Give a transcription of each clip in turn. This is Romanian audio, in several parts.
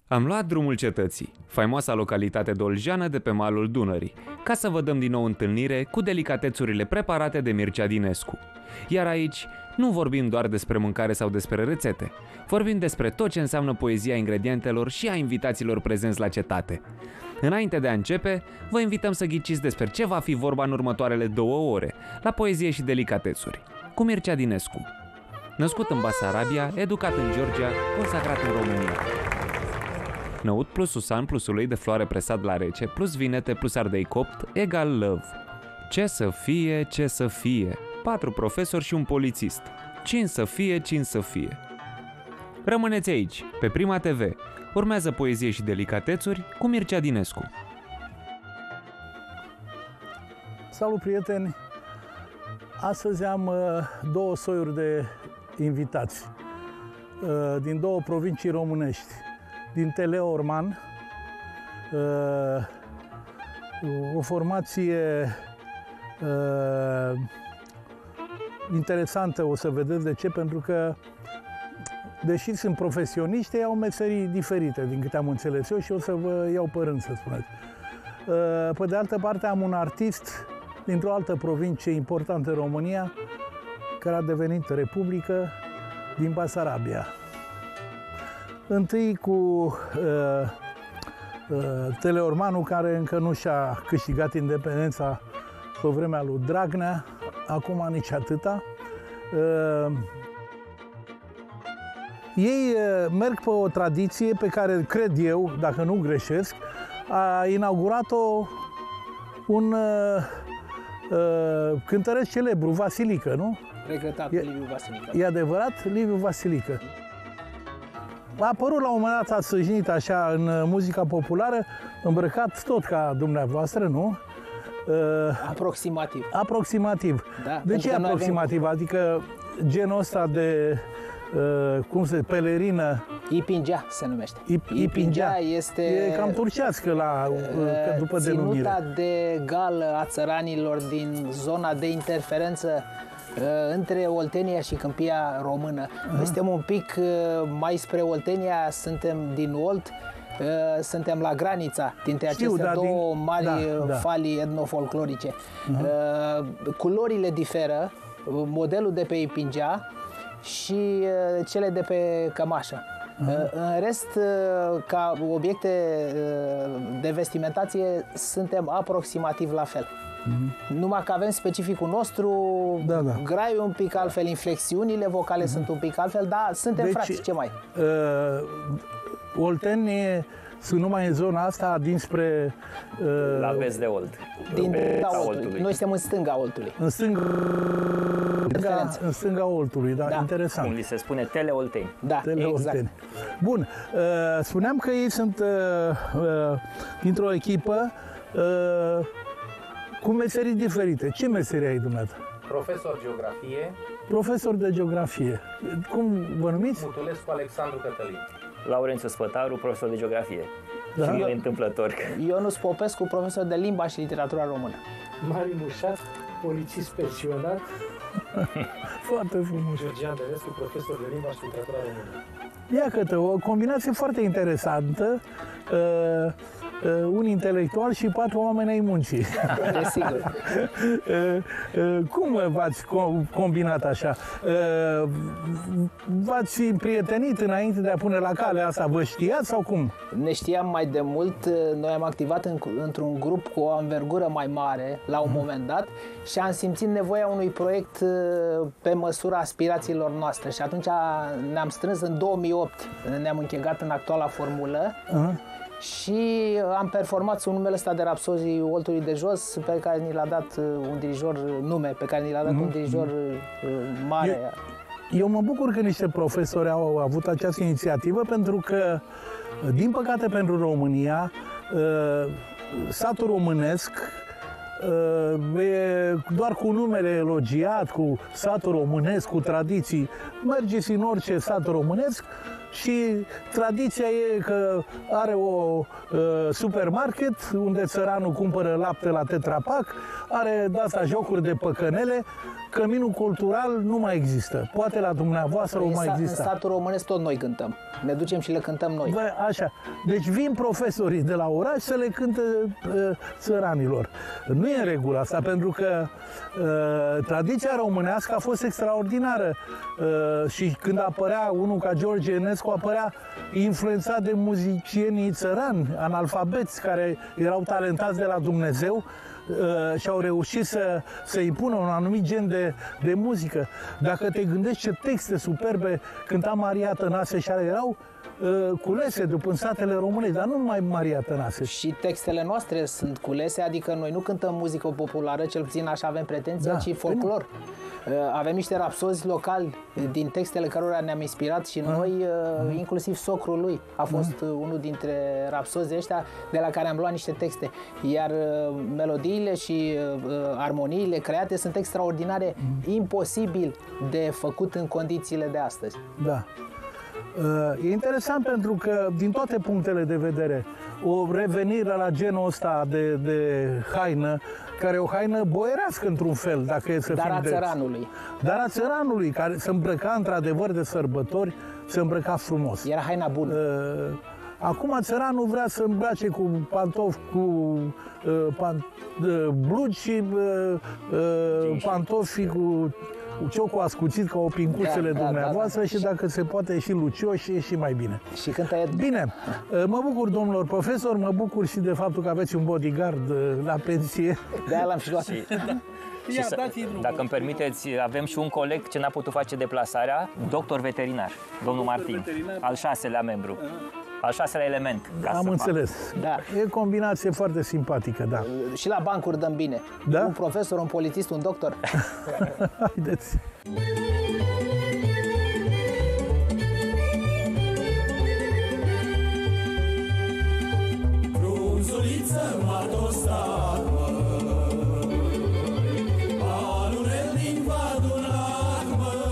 Am luat drumul cetății, faimoasa localitate doljeană de pe malul Dunării, ca să vă dăm din nou întâlnire cu delicatețurile preparate de Mircea Dinescu. Iar aici nu vorbim doar despre mâncare sau despre rețete, vorbim despre tot ce înseamnă poezia ingredientelor și a invitaților prezenți la cetate. Înainte de a începe, vă invităm să ghiciți despre ce va fi vorba în următoarele 2 ore, la Poezie și Delicatețuri, cu Mircea Dinescu. Născut în Basarabia, educat în Georgia, consacrat în România. Năut plus susan plus ulei de floare presat la rece, plus vinete plus ardei copt, egal love. Ce să fie, ce să fie. 4 profesori și un polițist. Cine să fie, cine să fie. Rămâneți aici, pe Prima TV. Urmează Poezie și Delicatețuri cu Mircea Dinescu. Salut, prieteni! Astăzi am 2 soiuri de invitați din 2 provincii românești. Din Teleorman, o formație interesantă, o să vedeți de ce, pentru că, deși sunt profesioniști, ei au meserii diferite, din câte am înțeles eu, și o să vă iau pe rând, să spuneți. Pe de altă parte, am un artist dintr-o altă provincie importantă în România, care a devenit republică, din Basarabia. Întâi cu Teleormanul, care încă nu și-a câștigat independența pe vremea lui Dragnea, acum nici atâta. Ei merg pe o tradiție pe care, cred eu, dacă nu greșesc, a inaugurat-o un cântăresc celebru, Vasilică, nu? Regretat, Liviu Vasilică. E adevărat? Liviu Vasilică. A apărut la un moment dat, a săjnit așa în muzica populară, îmbrăcat tot ca dumneavoastră, nu? Aproximativ. Aproximativ. Da, de ce aproximativ? Adică genul ăsta de, pelerină... Ipingea se numește. Ipingea este... E cam turcească după denumire. Ținuta de gală a țăranilor din zona de interferență între Oltenia și Câmpia Română. Noi suntem un pic mai spre Oltenia, suntem din Olt, suntem la granița dintre aceste două mari falii etnofolclorice. Culorile diferă, modelul de pe Ipingea și cele de pe cămașă. În rest, ca obiecte de vestimentație, suntem aproximativ la fel. Numai că avem specificul nostru, graiul un pic altfel, inflexiunile vocale sunt un pic altfel, dar suntem frați, ce mai? Olteni sunt numai în zona asta dinspre... la vest de Olt. Din Oltului. Noi suntem în stânga Oltului. În stânga Oltului, da, interesant. Cum li se spune, Teleolteni. Da, exact. Bun, spuneam că ei sunt dintr-o echipă cu meserii diferite. Ce meserii ai dumneavoastră? Profesor geografie. Profesor de geografie. Cum vă numiți? Mutulescu Alexandru Cătălin. Laurențiu Spătaru, profesor de geografie. Da? Și eu întâmplător. Ionuț Popescu, profesor de limba și literatura română. Mari Mușat, polițist pensionat. Foarte frumos. Georgian Dănescu, profesor de limba și literatura română. Iată, o combinație foarte interesantă. Un intelectual și 4 oameni ai muncii. Desigur. Cum v-ați combinat așa? V-ați împrietenit înainte de a pune la cale asta? Vă știați sau cum? Ne știam mai de mult. Noi am activat într-un grup cu o anvergură mai mare la un moment dat și am simțit nevoia unui proiect pe măsura aspirațiilor noastre. Și atunci ne-am strâns în 2008. Ne-am închegat în actuala formulă. Și am performat sub numele ăsta de Rapsozii Oltului de Jos, pe care ni l-a dat un dirijor, un dirijor mare. Eu mă bucur că niște profesori au avut această inițiativă, pentru că, din păcate pentru România, satul românesc e doar cu numele elogiat, cu satul românesc, cu tradiții. Mergeți în orice sat românesc și tradiția e că are o supermarket unde țăranul cumpără lapte la Tetra Pak, are de asta jocuri de păcănele, căminul cultural nu mai există. Poate la dumneavoastră o mai În există. statul românesc tot noi cântăm. Ne ducem și le cântăm noi. Bă, așa. Deci vin profesorii de la oraș să le cânte țăranilor. Nu e în regulă asta, pentru că tradiția românească a fost extraordinară. Și când apărea unul ca George Enescu, apărea influențat de muzicienii țărani, analfabeți, care erau talentați de la Dumnezeu și au reușit să impună un anumit gen de muzică. Dacă te gândești ce texte superbe cânta Maria Tănase și ale erau culese după statele românești, dar nu numai Maria Tănase. Și textele noastre sunt culese, adică noi nu cântăm muzică populară, cel puțin așa avem pretenția, Da. ci folclor. Avem niște rapsozi locali din textele cărora ne-am inspirat și noi, inclusiv socrul lui a fost unul dintre rapsozii ăștia de la care am luat niște texte. Iar melodiile și armoniile create sunt extraordinare, imposibil de făcut în condițiile de astăzi. Da. E interesant pentru că, din toate punctele de vedere, o revenire la genul ăsta de haină, care e o haină boierească într-un fel, dacă e să Dar fim a drepți. țăranului. Dar a țăranului, care se îmbrăca într-adevăr de sărbători, se îmbrăca frumos. Era haina bună. Acum țăranul vrea să îmbrace cu pantofi, cu blugi și pantofi cu ciocul ascuțit ca opincuțele dumneavoastră și dacă se poate și lucioși, e și mai bine. Și cântă Ed. Bine, mă bucur, domnilor profesori, mă bucur și de faptul că aveți un bodyguard la pensie. De-aia l-am și luat. Și dacă îmi permiteți, avem și un coleg ce n-a putut face deplasarea, doctor veterinar, domnul Martin, al 6-lea membru, al 6-lea element. Am înțeles. Da. E o combinație foarte simpatică, da. Și la bancuri dăm bine. Da? Un profesor, un polițist, un doctor. Haideți. Frunzuliță m-a tostat, alunel din vadul lac,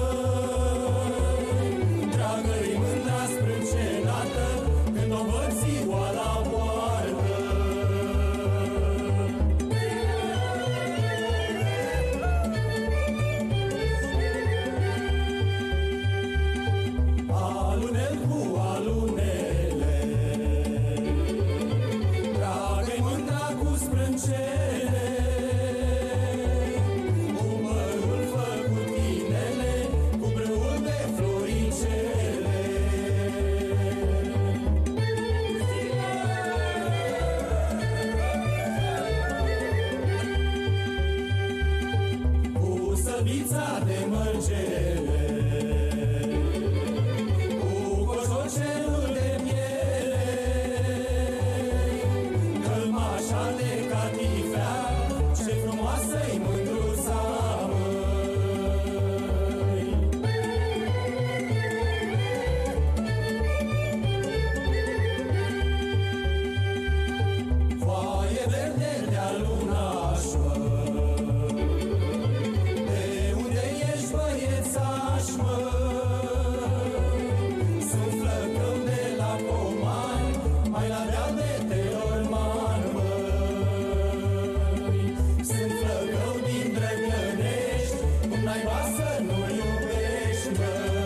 dragă-i mândra sprâncenată, când o văd ziua la poartă. Alunel cu alunele, dragă-i mândra cu sprâncene, cu mărul făcut inele, cu brâul de floricele. Cu săbița de mărgele, cu cojocelul de miere, călmașa de catifea, ce frumoasă-i mândruța, măi. Foaie verde de-a lunaș, de unde ești băiețaș, mă? Sunt flăcău de la Comani, mai la deal de Teorman, măi. Sunt flăcău din Drăgănești, cum naiba să nu iubești, măi.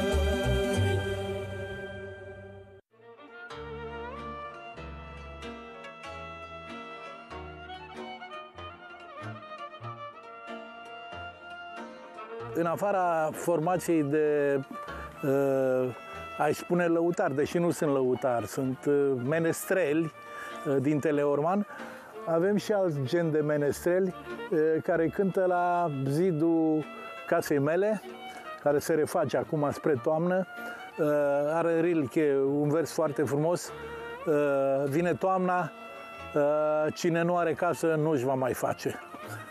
În afara formației de, aș spune lăutar, deși nu sunt lăutar, sunt menestreli din Teleorman, avem și alți gen de menestreli care cântă la zidul casei mele, care se reface acum spre toamnă. Are Rilke un vers foarte frumos, vine toamna, cine nu are casă nu-și va mai face.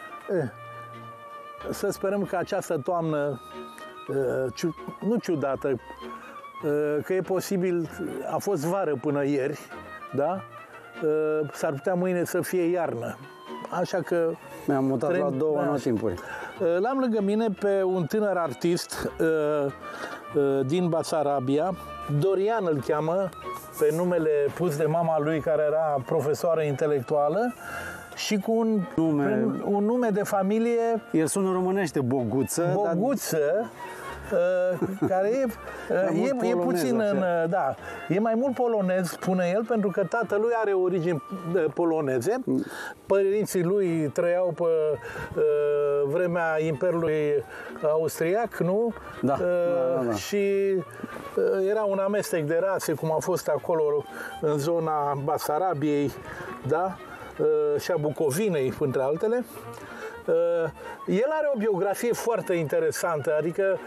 Să sperăm că această toamnă, nu ciudată, că e posibil, a fost vară până ieri, da? S-ar putea mâine să fie iarnă. Așa că... Mi-am mutat la două anotimpuri. L-am lângă mine pe un tânăr artist din Basarabia, Dorian îl cheamă, pe numele pus de mama lui, care era profesoară intelectuală, și cu un nume de familie. El sună românește, Boguță. Boguță, care e puțin e mai mult polonez, spune el, pentru că tatălui are origini poloneze. Părinții lui trăiau pe vremea Imperiului Austriac, nu? Da. Și era un amestec de rase, cum a fost acolo în zona Basarabiei, da? Și a Bucovinei, între altele. El are o biografie foarte interesantă, adică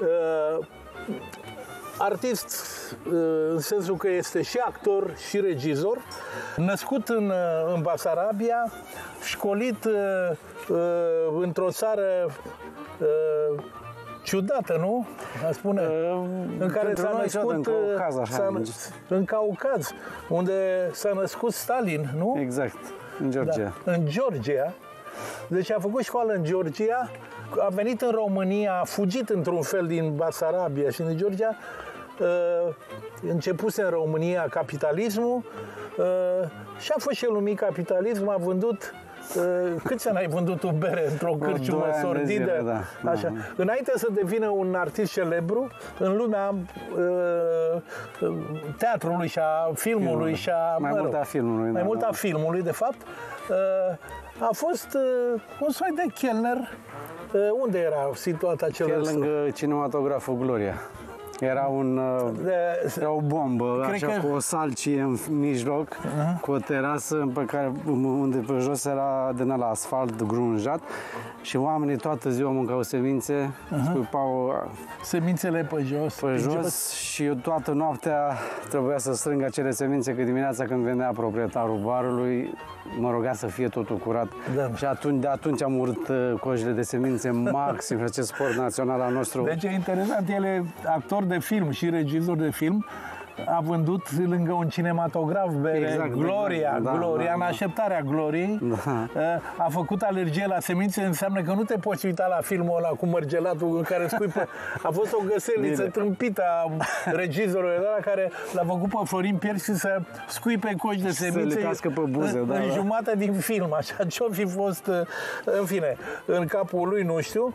artist în sensul că este și actor și regizor, născut în Basarabia, școlit într-o țară ciudată, nu? Spune, în care s-a născut în Caucaz, unde s-a născut Stalin, nu? Exact, în Georgia. Da, în Georgia. Deci a făcut școală în Georgia, a venit în România, a fugit într-un fel din Basarabia și din Georgia, începuse în România capitalismul și a fost și el un mic capitalism, a vândut câți ani ai vândut tu bere într-o cârciumă sordidă? Așa. Înainte să devină un artist celebru în lumea teatrului și a filmului și a... Mai mult a filmului, de fapt. A fost un soi de chelner. Unde era situat acel chiar lângă cinematograful Gloria. Era o bombă, cu o salcie în mijloc, cu o terasă unde pe jos era din ăla asfalt grunjat și oamenii toată ziua mâncau semințe, scuipau semințele pe jos. Și eu toată noaptea trebuia să strâng acele semințe, că dimineața când venea proprietarul barului mă ruga să fie totul curat. Da. Și de atunci am urât cojile de semințe maxim, acest sport național al nostru. Deci e interesant, el e actor de film și regizor de film. A vândut lângă un cinematograf bere, Gloria, în așteptarea gloriei. A făcut alergie la semințe, înseamnă că nu te poți uita la filmul ăla cu mărgelatul în care scuipă. A fost o găseliță trâmpită a regizorului ăla care l-a făcut pe Florin Piersi să scuipe coși de semințe pe buze, în jumătate din film. Așa ce-o fi fost, în fine, în capul lui, nu știu.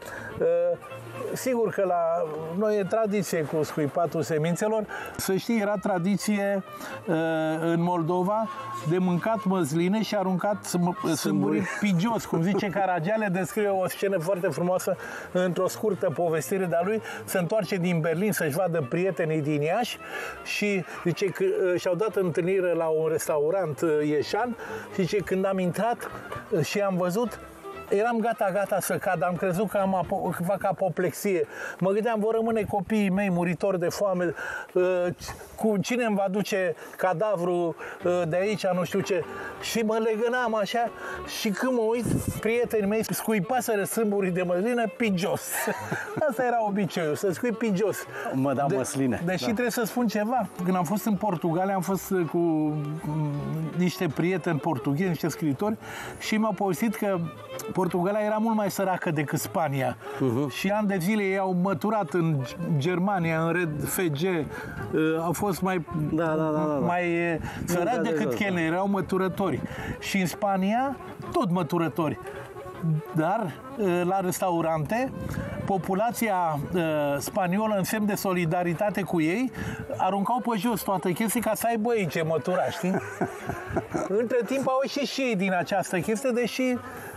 Sigur că la noi e tradiție cu scuipatul semințelor. Să știi, era tradiție în Moldova de mâncat măsline și aruncat sâmburii pigios. Cum zice Caragiale, descrie o scenă foarte frumoasă într-o scurtă povestire de-a lui. Se întoarce din Berlin să-și vadă prietenii din Iași și zice că și-au dat întâlnire la un restaurant ieșan și zice, când am intrat și am văzut, eram gata să cad, am crezut că fac apoplexie. Mă gândeam, vor rămâne copiii mei muritori de foame, cu cine îmi va duce cadavrul de aici, nu știu ce. Și mă legănam așa și când mă uit, prietenii mei scuipaseră sâmburii de măsline pigios. Asta era obiceiul, să scui pigios. Mă da măsline. Deși trebuie să spun ceva. Când am fost în Portugalia, am fost cu niște prieteni portughezi, niște scriitori și mi-au povestit că Portugalia era mult mai săracă decât Spania. Și ani de zile ei au măturat în Germania, în Red FG, au fost mai săraci decât chelneri, erau măturători. Și în Spania, tot măturători. Dar la restaurante, populația spaniolă, în semn de solidaritate cu ei, aruncau pe jos toată chestia ca să aibă ei ce mătura, știi? Între timp au ieșit și ei din această chestie, deși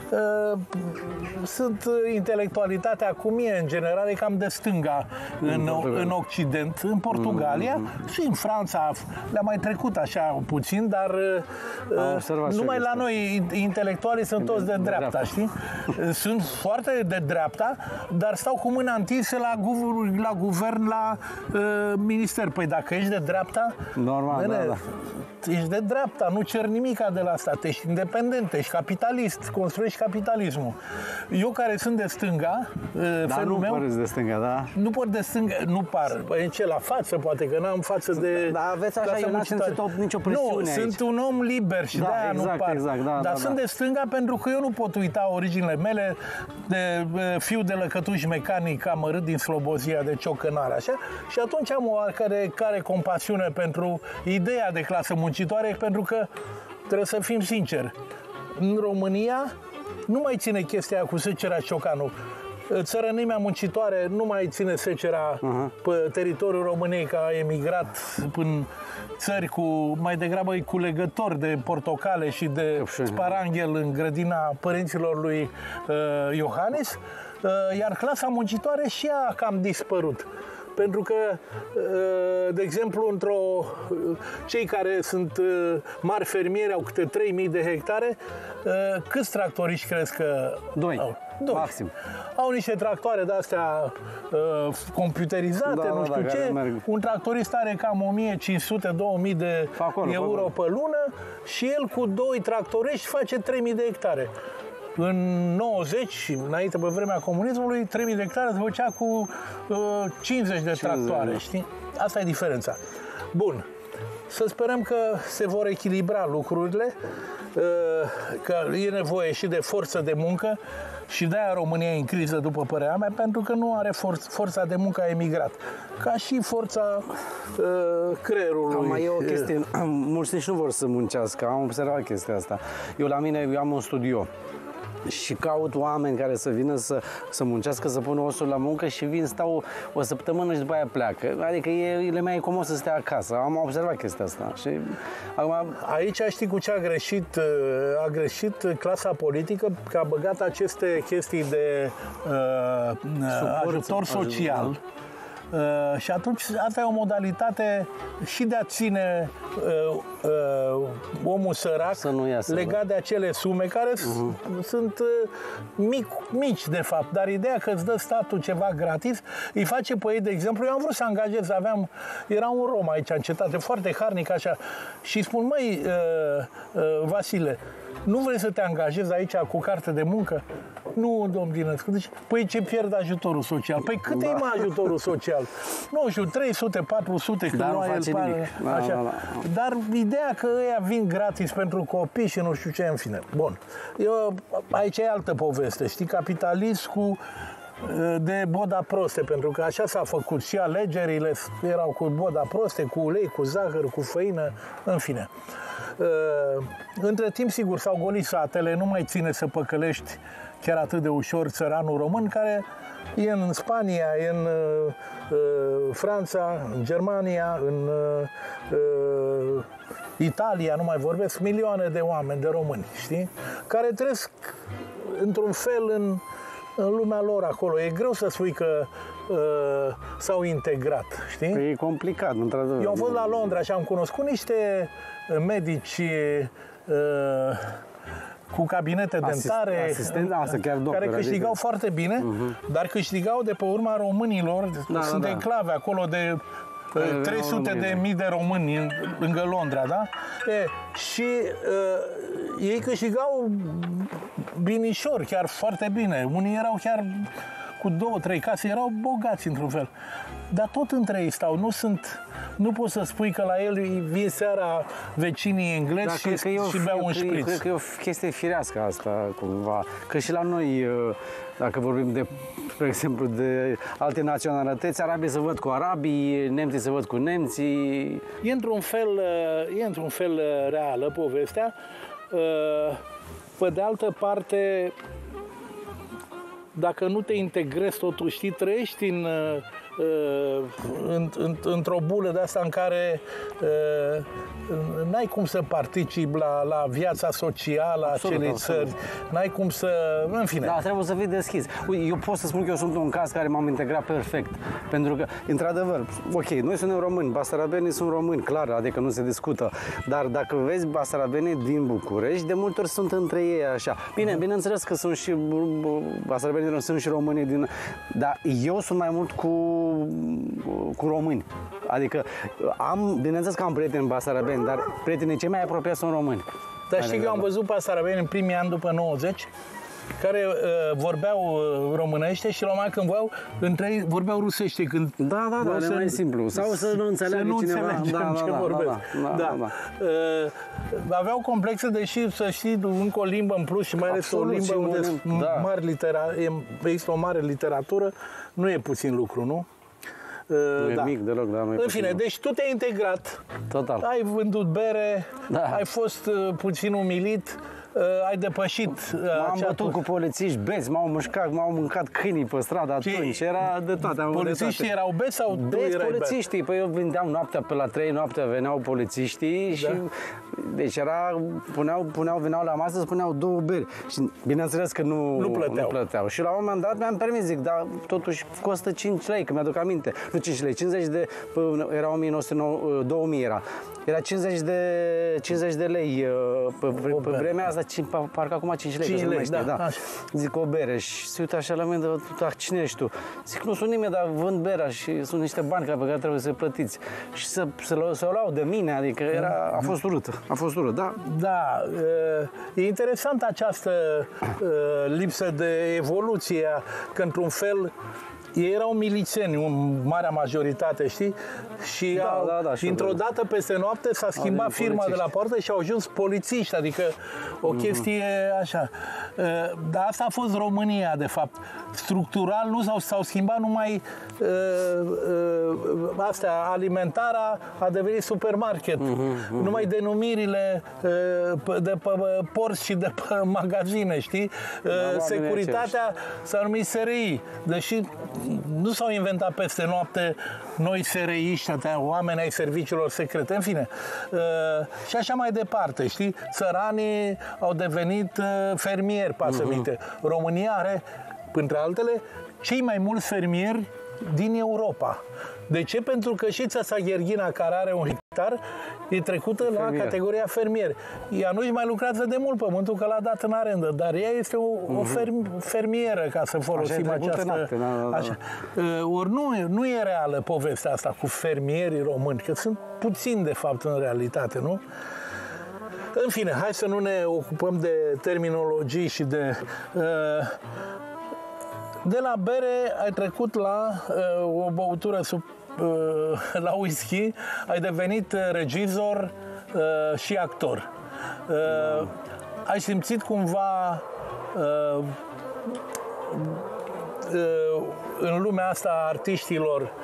sunt intelectualitatea cum e în general, e cam de stânga în Occident, în Portugalia și în Franța le-a mai trecut așa puțin, dar numai la noi intelectualii sunt toți de dreapta, știi? Sunt foarte de dreapta, dar stau cu mâna întinsă la guvern, la minister. Păi dacă ești de dreapta, normal, ești de dreapta, nu cer nimica de la stat, ești independent, ești capitalist, construiești capitalismul. Eu care sunt de stânga, felul meu... Nu păreți de stânga, da? Nu par de stânga, nu par. Păi ce, la față, poate, că n-am față de... Dar aveți așa, eu n-am simțit nicio presiune aici. Sunt un om liber și de-aia nu par. Dar sunt de stânga pentru că eu nu pot uita originile mele de fiu de lăcătuș mecanic amărât din Slobozia de ciocănare, așa? Și atunci am o oarecare compasiune pentru ideea de clasă muncitoare, pentru că trebuie să fim sinceri. în România nu mai ține chestia cu secerea ciocanul. Țărănimea muncitoare nu mai ține secerea pe teritoriul României, că a emigrat în țări mai degrabă cu legători de portocale și de sparanghel în grădina părinților lui Iohannis, iar clasa muncitoare și ea a cam dispărut. Pentru că, de exemplu, cei care sunt mari fermieri, au câte 3.000 de hectare, câți tractoriști crezi că Doi. Maxim. Au niște tractoare de-astea computerizate, nu știu ce. Un tractorist are cam 1.500-2.000 de euro pe lună și el cu 2 tractoriști face 3.000 de hectare. În 90, înainte pe vremea comunismului, 3.000 de hectare se făcea cu 50 de tractoare, știi? Asta e diferența. Bun. Să sperăm că se vor echilibra lucrurile, că e nevoie și de forță de muncă și de-aia România e în criză, după părerea mea, pentru că nu are forța de muncă, a emigrat. Ca și forța creierului. Mai e o chestie, mulți nici nu vor să muncească, am observat chestia asta. Eu am un studio și caut oameni care să vină să muncească, să pună osul la muncă și vin, stau o săptămână și după aia pleacă. Adică le mai e comod să stea acasă. Am observat chestia asta. Și acum... Aici știi cu ce a greșit? A greșit clasa politică, că a băgat aceste chestii de ajutor social. Și atunci asta e o modalitate și de a ține omul sărac legat de acele sume care sunt mici de fapt, dar ideea că îți dă statul ceva gratis îi face pe ei, de exemplu, eu am vrut să angajez, era un rom aici în cetate, foarte harnic așa, și spun, măi, Vasile, nu vrei să te angajezi aici cu carte de muncă? Nu, domn Dinescu. Deci, păi ce pierd ajutorul social? Păi cât e mai ajutorul social? Nu știu, 300, 400, că nu face nimic. Așa. Dar ideea că ăia vin gratis pentru copii și nu știu ce, în fine. Bun. Aici e altă poveste, știi? Capitalism de boda proste, pentru că așa s-a făcut și alegerile erau cu boda proste, cu ulei, cu zahăr, cu făină, în fine. Între timp, sigur, s-au golit satele, nu mai ține să păcălești chiar atât de ușor țăranul român, care e în Spania, e în Franța, în Germania, în Italia, nu mai vorbesc, milioane de oameni, de români, știi? Care trăiesc într-un fel în lumea lor acolo. E greu să spui că s-au integrat, știi? E complicat, într-adevăr. Eu am fost la Londra și am cunoscut niște medici cu cabinete dentare, care câștigau foarte bine, dar câștigau de pe urma românilor. Sunt enclave acolo de 300.000 de români lângă Londra, da? Și ei câștigau binișor, chiar foarte bine. Unii erau chiar cu 2-3 case, erau bogați într-un fel. Dar tot între ei stau, nu poți să spui că la el vin seara vecinii englezi și beau un șpriț. Cred că e o chestie firească asta, cumva. Că și la noi, dacă vorbim de, spre exemplu, de alte naționalități, arabii se văd cu arabii, nemții se văd cu nemții. E într-un fel reală povestea. Pe de altă parte, dacă nu te integrezi totuși, știi, trăiești într-o bulă de asta în care n-ai cum să participi la viața socială a acelei țări, n-ai cum să... în fine. Da, trebuie să fii deschis. Eu pot să spun că eu sunt un caz care m-am integrat perfect, pentru că, într-adevăr, ok, noi suntem români, basarabenii sunt români, clar, adică nu se discută, dar dacă vezi basarabenii din București, de multe ori sunt între ei așa. Bine, bineînțeles că sunt și basarabenii, sunt și românii din... Dar eu sunt mai mult cu români. Adică bineînțeles că am prieteni basarabeni, dar prietenii cei mai apropiați sunt români. Dar știi că eu am văzut basarabeni în primii ani după 90, care vorbeau românește și la un moment când între ei vorbeau rusește. Când da, e mai simplu. Sau să nu înțeleagă cineva. Ce vorbesc. Aveau complexe, deși să știi încă o limbă în plus și mai ales o limbă unde există o mare literatură, nu e puțin lucru, nu? Nu e mic deloc, dar nu e. În fine, deci tu te-ai integrat. Total. Ai vândut bere, ai fost puțin umilit, ai depășit M-am bătut cu polițiști beți, m-au mâncat câinii pe stradă atunci, era de toate. Polițiștii erau beți sau tu erai polițiștii, păi eu vindeam noaptea, pe la 3 noaptea veneau polițiștii și deci veneau la masă, spuneau 2 beri și bineînțeles că nu plăteau. Și la un moment dat mi-am permis, zic, dar totuși costă 5 lei, că mi-aduc aminte, nu 5 lei, 50 de, era 2000 era 50 de lei pe vremea asta, parcă acum 5 lei. 5 lei, da. Zic, o bere și se uită așa la mine, dar cine ești tu? Zic, nu sunt nimeni, dar vând berea și sunt niște bani pe care trebuie să plătiți. Și să o luau de mine, adică a fost urât, da? Da, e interesant această lipsă de evoluție, că într-un fel ei erau milițieni, în marea majoritate, știi? Și dintr-o dată, peste noapte, s-a schimbat firma de la poartă și au ajuns polițiști, adică o chestie așa. Dar asta a fost România, de fapt. Structural nu s-au schimbat numai astea, alimentarea a devenit supermarket. Numai denumirile de pe porți și de pe magazine, știi? Securitatea s-a numit SRI, deși nu s-au inventat peste noapte noi SRI-ști, oameni ai serviciilor secrete, în fine. Și așa mai departe, știi? Țăranii au devenit fermieri, pasămite. România are, printre altele, cei mai mulți fermieri din Europa. De ce? Pentru că și țața Gherghina, care are 1 hectar, e trecută la categoria fermier. Ea nu-și mai lucrează de mult pământul, că l-a dat în arendă, dar ea este o fermieră, ca să folosim această... Așa. Ori nu e reală povestea asta cu fermierii români, că sunt puțini, de fapt, în realitate, nu? În fine, hai să nu ne ocupăm de terminologii și de... De la bere ai trecut la o băutură la whisky, ai devenit regizor și actor. Ai simțit cumva în lumea asta a artiștilor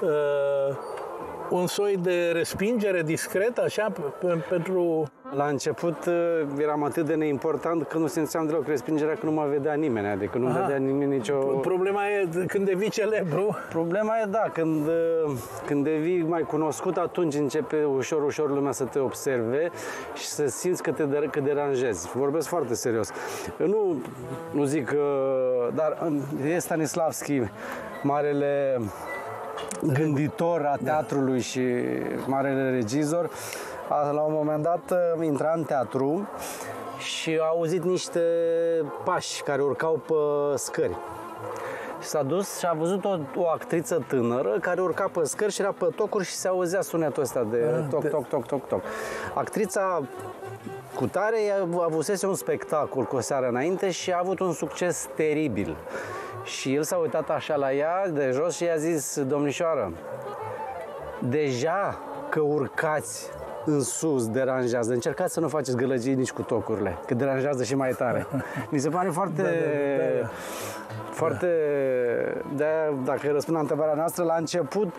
un soi de respingere discretă, așa, pentru... La început eram atât de neimportant că nu simțeam deloc respingerea, că nu mă vedea nimeni, adică nu vedea nimeni nicio... Problema e când devii celebru? Problema e, da, când devii mai cunoscut, atunci începe ușor lumea să te observe și să simți că deranjezi. Vorbesc foarte serios. Nu zic, dar e Stanislavski, marele gânditor a teatrului și marele regizor. La un moment dat intra în teatru și a auzit niște pași care urcau pe scări. S-a dus și a văzut o actriță tânără care urca pe scări și era pe tocuri și se auzea sunetul ăsta de toc. Actrița cu tare avusese un spectacol cu o seară înainte și a avut un succes teribil. Și el s-a uitat așa la ea de jos și i-a zis: domnișoară, deja că urcați în sus deranjează, încercați să nu faceți gălăgii nici cu tocurile, că deranjează și mai tare. Mi se pare foarte... foarte... De-aia, dacă răspund la întrebarea noastră, la început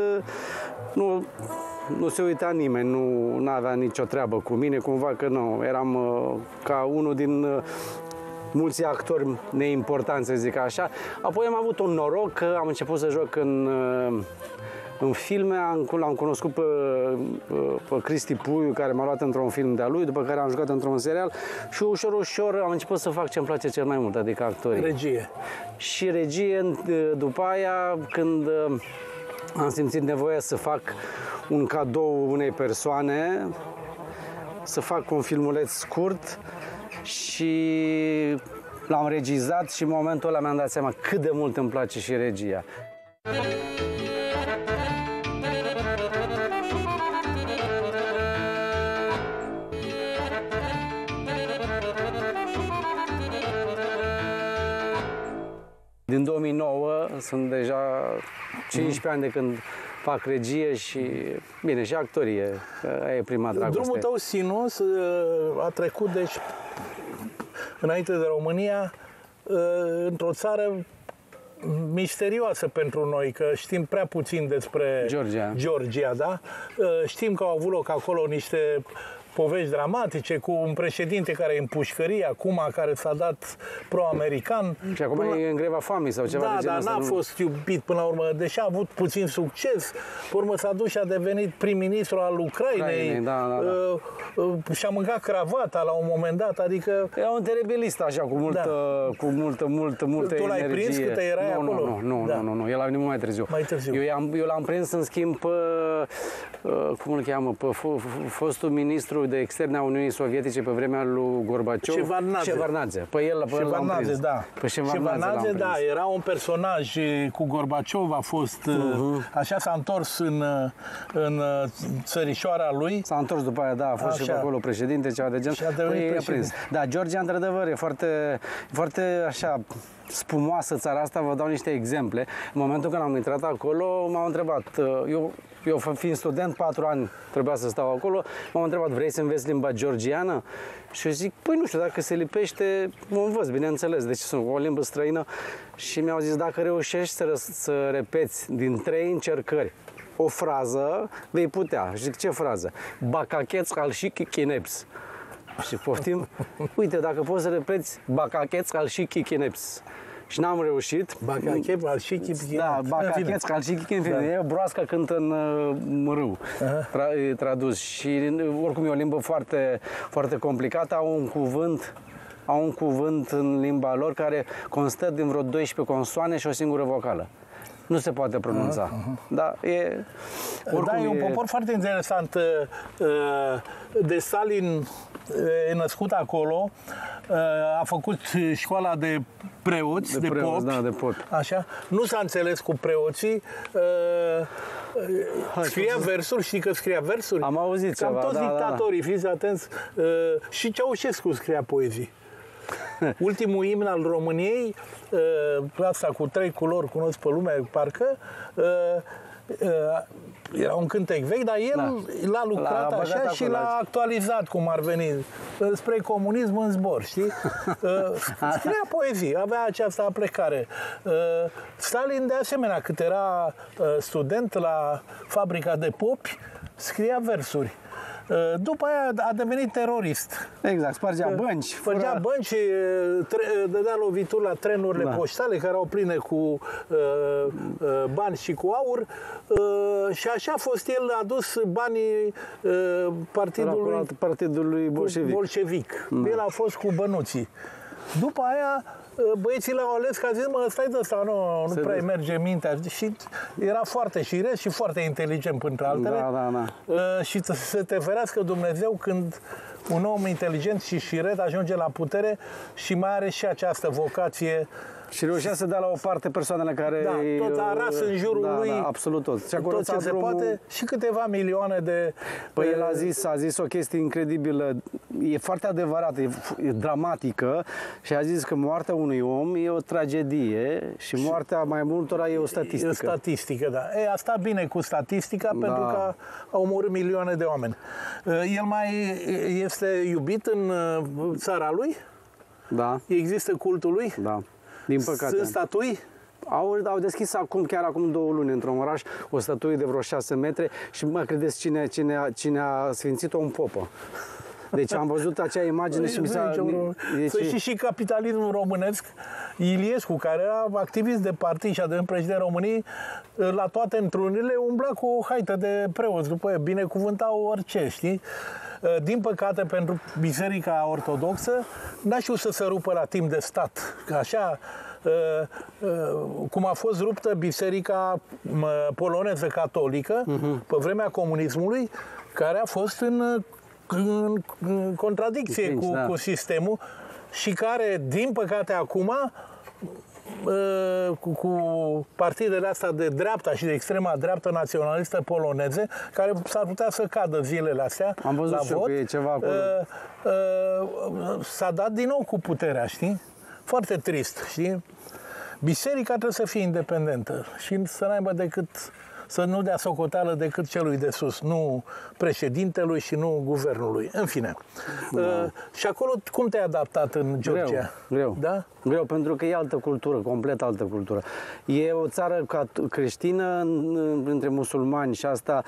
nu se uita nimeni, nu avea nicio treabă cu mine, cumva că nu, eram ca unul din mulți actori neimportanți, să zic așa. Apoi am avut un noroc că am început să joc în filme, l-am cunoscut pe Cristi Puiu, care m-a luat într-un film de-a lui, după care am jucat într-un serial și ușor am început să fac ce-mi place cel mai mult, adică actorii. Regie. Și regie, după aia, când am simțit nevoia să fac un cadou unei persoane, să fac un filmuleț scurt și l-am regizat și în momentul ăla mi-am dat seama cât de mult îmi place și regia. Din 2009 sunt deja 15 ani de când fac regie și, bine, și actorie, aia e prima dragoste. Drumul tău sinuos a trecut, deci, înainte de România, într-o țară misterioasă pentru noi, că știm prea puțin despre Georgia, da? Știm că au avut loc acolo niște povești dramatice, cu un președinte care e în pușcărie acum, care s-a dat pro-american. Și acum e în greva famii sau ceva de genul ăsta. Da, dar n-a fost iubit până la urmă, deși a avut puțin succes. Pe urmă s-a dus și a devenit prim-ministru al Ucrainei. Și-a mâncat cravata la un moment dat, adică... E un teribilist așa, cu multă energie. Tu l-ai prins cât erai acolo? Nu, el a venit mai târziu. Eu l-am prins, în schimb, pe, cum îl cheamă, pe fostul ministru de externe a Uniunii Sovietice pe vremea lui Gorbaciov. Șevardnadze. Pe el l-am prins. Da. Șevardnadze, da, era un personaj cu Gorbaciov, a fost, așa s-a întors în țărișoara lui. S-a întors după aia, da, a fost și pe acolo președinte, ceva de gen. Și a devenit prins. Da, Georgia, într-adevăr, e foarte așa spumoasă țara asta. Vă dau niște exemple. În momentul când am intrat acolo, m-au întrebat, eu fiind student, 4 ani trebuia să stau acolo, m-au întrebat, vrei să înveți limba georgiană? Și eu zic, păi nu știu, dacă se lipește, mă învăț, bineînțeles, deci sunt o limbă străină. Și mi-au zis, dacă reușești să repeți din 3 încercări o frază, vei putea. Și zic, ce frază? Bacacheț al și chichineps. Și poftim, uite, dacă poți să repeți Bacacheț al și chichineps. Și n-am reușit. Bacacheț al și chichineps. Da, Bacacheț al și chichineps. E broasca cântă în râu. Tradus. Și oricum e o limbă foarte, foarte complicată. Au un cuvânt în limba lor care constă din vreo 12 consoane și o singură vocală. Nu se poate pronunța. Da, e un popor foarte interesant. De Stalin e născut acolo, a făcut școala de preoți, de popi. Da, de popi. Așa. Nu s-a înțeles cu preoții. Scria versuri, știi că scria versuri? Am auzit ceva, ceva, toți dictatorii, fiți atenți. Și Ceaușescu scria poezii. Ultimul imn al României, asta cu 3 culori, cunosc pe lume, parcă, era un cântec vechi, dar el l-a lucrat așa și l-a actualizat, cum ar veni, spre comunism în zbor, știi? Scria poezii, avea această aplecare. Stalin, de asemenea, cât era student la fabrica de popi, scria versuri. După aia a devenit terorist. Exact, spargea bănci. Spargea bănci, dădea lovituri la trenurile poștale care au pline cu bani și cu aur. Și așa a fost el, a dus banii partidului bolșevic. El a fost cu bănuții. După aia băieții l-au ales, că a zis, mă, stai de ăsta, nu prea merge mintea. Și era foarte șiret și foarte inteligent, printre altele. Și să te ferească Dumnezeu când un om inteligent și șiret ajunge la putere și mai are și această vocație. Și reușea să dea la o parte persoanele care... Da, tot a ras în jurul lui. Da, absolut tot. Și tot ce se poate și câteva milioane de... Păi el a zis o chestie incredibilă, e foarte adevărată, e dramatică și a zis că moartea unui om e o tragedie și moartea mai multora e o statistică. E o statistică, da. A stat bine cu statistica pentru că a omorât milioane de oameni. El mai este iubit în țara lui? Da. Există cultul lui? Da. Din păcate. Sunt statui? Au deschis chiar acum 2 luni într-un oraș o statuie de vreo 6 metri și mă credeți cine a sfințit-o? Un popă. Deci am văzut acea imagine și mi s-a... Să știi și capitalismul românesc, Iliescu, care era activist de partid și a devenit președinte României, la toate întrunirile umbla cu o haită de preoți, după aia binecuvântau orice, știi? Din păcate, pentru Biserica Ortodoxă, n-a știut să se rupă la timp de stat. Așa, cum a fost ruptă Biserica poloneză catolică pe vremea comunismului, care a fost în contradicție cu sistemul și care, din păcate, acum cu partidele astea de dreapta și de extrema dreaptă naționalistă poloneze, care s-ar putea să cadă zilele astea. Am văzut la vot, că e ceva acolo. S-a dat din nou cu puterea, știi? Foarte trist, știi? Biserica trebuie să fie independentă și să n-aibă decât să nu dea socoteală decât celui de sus, nu președintelui și nu guvernului. În fine. Și acolo cum te-ai adaptat în Georgia? Greu. Da? Greu, pentru că e altă cultură, complet altă cultură. E o țară creștină între musulmani și asta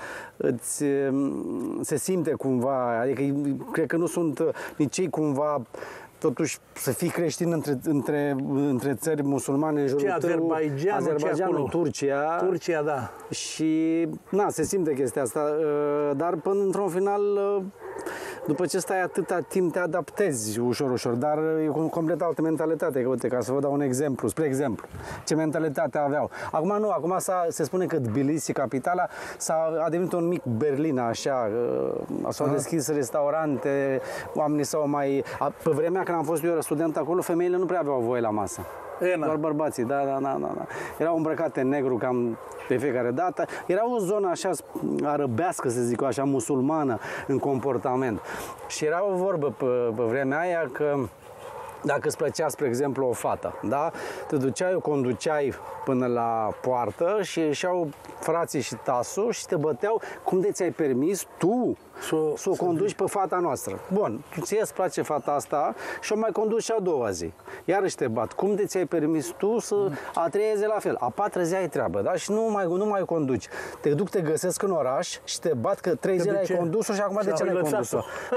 se simte cumva, adică cred că nu sunt nici ei cumva totuși să fii creștin între țări musulmane în jurul tău, Azerbaidjanul, Turcia, da. Și se simte chestia asta, dar până într-un final, după ce stai atâta timp, te adaptezi ușor, dar e o complet altă mentalitate. Uite, ca să vă dau un exemplu, spre exemplu, ce mentalitate aveau. Acum nu, acum se spune că Tbilisi, capitala, a devenit un mic Berlin, așa, s-au deschis restaurante, oamenii s-au mai... Pe vremea când am fost eu student acolo, femeile nu prea aveau voie la masă. Doar bărbații, da. Erau îmbrăcate în negru cam de fiecare dată. Era o zonă așa arăbească, să zic așa, musulmană în comportament. Și era o vorbă pe vremea aia că dacă îți plăcea, spre exemplu, o fată, da? Te duceai, o conduceai până la poartă și ieșeau frații și tasul și te băteau. Cum de ți-ai permis tu să o conduci pe fata noastră? Bun, ție îți place fata asta și o mai conduci și a doua zi. Iarăși te bat. Cum de ți-ai permis tu a treia zi la fel? A patra zi ai treabă, da? Și nu mai conduci. Te găsesc în oraș și te bat că 3 zile ai condus-o și acum de ce n-ai condus-o?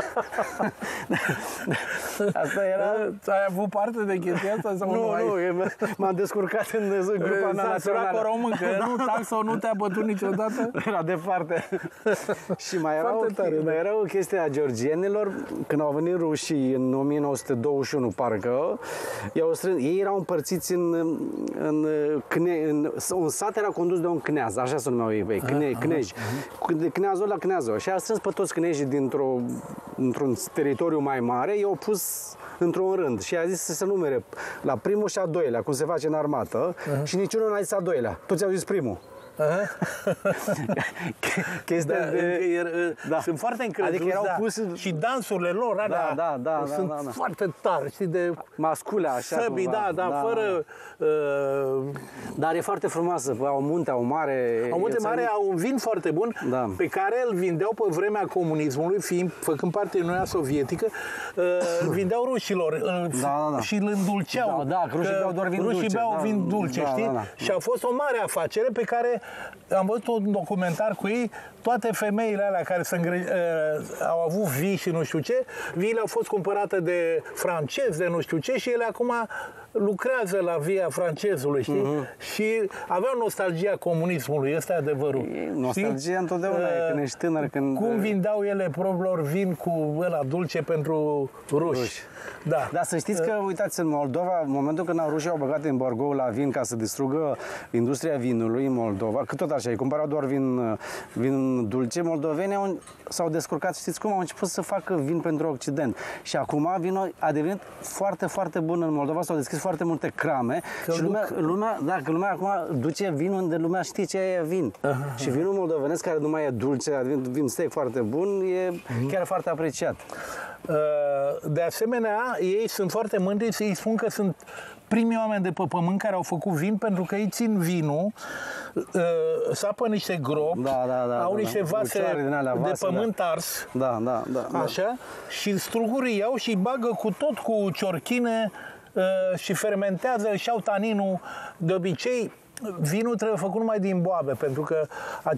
Asta era... Ai avut parte de chestia asta? Sau nu, m-am descurcat în grupa națională. Româncă, nu, taxă nu te-a bătut niciodată? Era departe. Și mai era o chestie a georgienilor, când au venit rușii în 1921, parcă, ei erau împărțiți un sat era condus de un cneaz, așa se numeau ei, cneji. De cneazul la cneazul. Și a strâns pe toți cnejii dintr-un teritoriu mai mare, i-au pus într-un rând și a zis să se numere la primul și a doilea, cum se face în armată, și niciunul n-a zis a doilea. Toți au zis primul. Sunt foarte încrezători, adică erau pus... și dansurile lor alea sunt foarte tari, știi, de mascule, așa săbii, fără... Dar e foarte frumoasă, au munte, au mare... Au munte mare, au un vin foarte bun, pe care îl vindeau pe vremea comunismului, făcând parte din Uniunea Sovietică, îl vindeau rușilor și îl îndulceau. Rușii beau doar vin dulce. Rușii beau vin dulce, știi? Și a fost o mare afacere pe care am văzut un documentar cu ei, toate femeile alea care au avut vii și nu știu ce, viile au fost cumpărate de francezi, de nu știu ce, și ele acum lucrează la via francezului, știi? Și aveau nostalgia comunismului, ăsta e adevărul. Nostalgia întotdeauna când ești tânăr. Cum vindeau ele propriilor vin cu ăla dulce pentru ruși. Da, să știți că, uitați, în Moldova, în momentul când rușii au băgat embargoul la vin ca să distrugă industria vinului în Moldova, că tot așa, îi cumpărau doar vin dulce, moldovenii s-au descurcat, știți cum, au început să facă vin pentru Occident. Și acum vinul a devenit foarte, foarte bun în Moldova, s-au deschis foarte multe crame și lumea acum duce vin unde lumea știe ce e vin. Și vinul moldovenesc, care nu mai e dulce, a devenit vin steak foarte bun, e chiar foarte apreciat. De asemenea, ei sunt foarte mândri să îi spun că sunt primii oameni de pe pământ care au făcut vin, pentru că ei țin vinul, sapă niște gropi, au niște vase de pământ ars, așa, și strugurii iau și bagă cu ciorchine și fermentează, își iau taninul. De obicei, vinul trebuie făcut numai din boabe, pentru că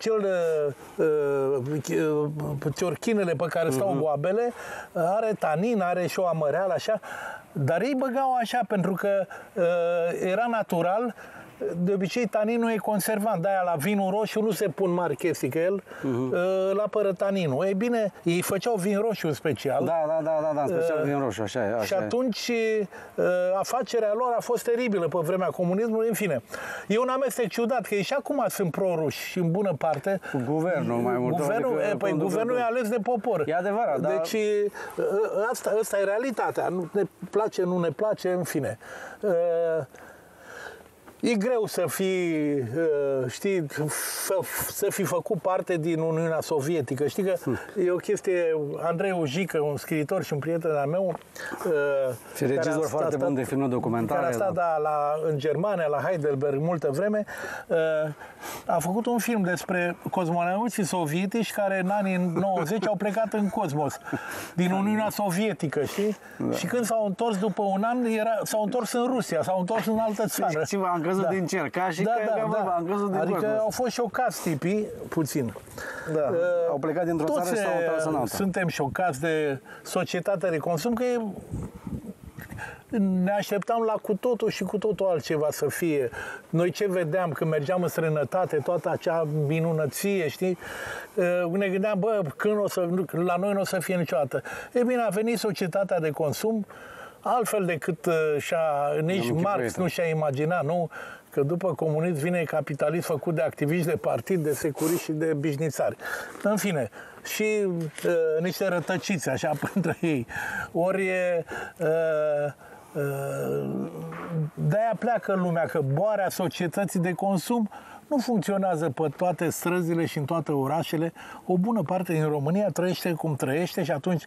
ciorchinele pe care stau boabele are tanin, are și o amăreală, așa, dar ei băgau așa pentru că era natural. De obicei, taninul e conservant, de-aia la vinul roșu nu se pun mari chestii, că el îl apără taninul. Ei bine, ei făceau vin roșu special. Da, special vin roșu, așa e. Și atunci afacerea lor a fost teribilă pe vremea comunismului, în fine. E un amestec ciudat, că ei și acum sunt pro-ruși și în bună parte. Cu guvernul mai mult. Guvernul e ales de popor. E adevărat, da. Deci asta e realitatea. Nu ne place, nu ne place, în fine. E greu să fii, știi, să fi făcut parte din Uniunea Sovietică. Știi că e o chestie, Andrei Ujică, un scriitor și un prieten al meu, și regizor foarte bun de filme documentare. Care a stat în Germania, la Heidelberg, multă vreme, a făcut un film despre cosmonauții sovietici care în anii 90 au plecat în cosmos, din Uniunea Sovietică, știi? Da. Și când s-au întors după un an, s-au întors în Rusia, s-au întors în altă țară. Am căzut din cer, ca și am căzut din adică cosmos. au fost șocați tipii, puțin. Da, au plecat dintr-o țară și s-au întors în alta. Suntem șocați de societatea de consum, că ne așteptam la cu totul și cu totul altceva să fie. Noi ce vedeam când mergeam în străinătate, toată acea minunăție, știi? Ne gândeam, când la noi nu o să fie niciodată. E bine, a venit societatea de consum, altfel decât nici Marx nu și-a imaginat, nu? Că după comunism vine capitalism făcut de activiști de partid, de securiști și de bișnițari. În fine, și niște rătăciți așa între ei. Ori de-aia pleacă lumea, că boarea societății de consum nu funcționează pe toate străzile și în toate orașele. O bună parte din România trăiește cum trăiește și atunci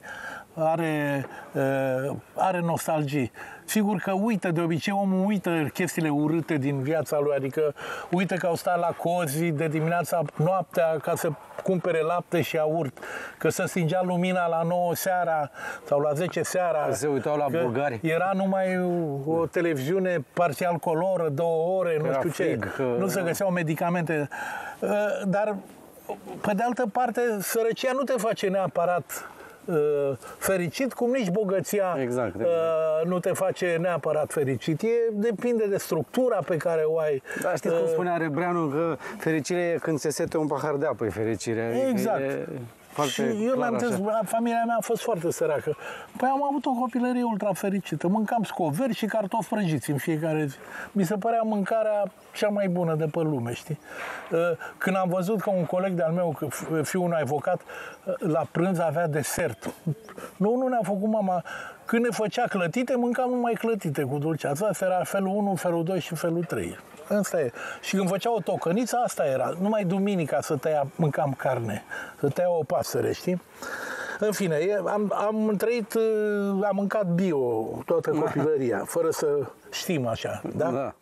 are nostalgii. Sigur că uită, de obicei omul uită chestiile urâte din viața lui, adică uită că au stat la cozi de dimineața noaptea ca să cumpere lapte și iaurt, că se stingea lumina la 9 seara sau la 10 seara. Se uitau la bulgari. Era numai o televiziune parțial coloră, 2 ore, nu știu ce. Nu se găseau medicamente. Dar, pe de altă parte, sărăcia nu te face neapărat fericit, cum nici bogăția nu te face neapărat fericit. Depinde de structura pe care o ai. Da, știți cum spunea Rebreanu, că fericirea e când se sete un pahar de apă, e fericirea. Exact. Și eu familia mea a fost foarte săracă. Păi am avut o copilărie ultra fericită. Mâncam scoveri și cartofi prăjiți în fiecare zi. Mi se părea mâncarea cea mai bună de pe lume, știi? Când am văzut că un coleg de-al meu, fiul un avocat, la prânz avea desert. Nu ne-a făcut mama. Când ne făcea clătite, mâncam numai clătite cu dulceață. Asta era felul 1, felul 2 și felul 3. Asta e. Și când făcea o tocăniță, asta era. Numai duminica mâncam carne. Să tăia o pasăre, știi? În fine, am mâncat bio toată copilăria, fără să știm așa, da? Da.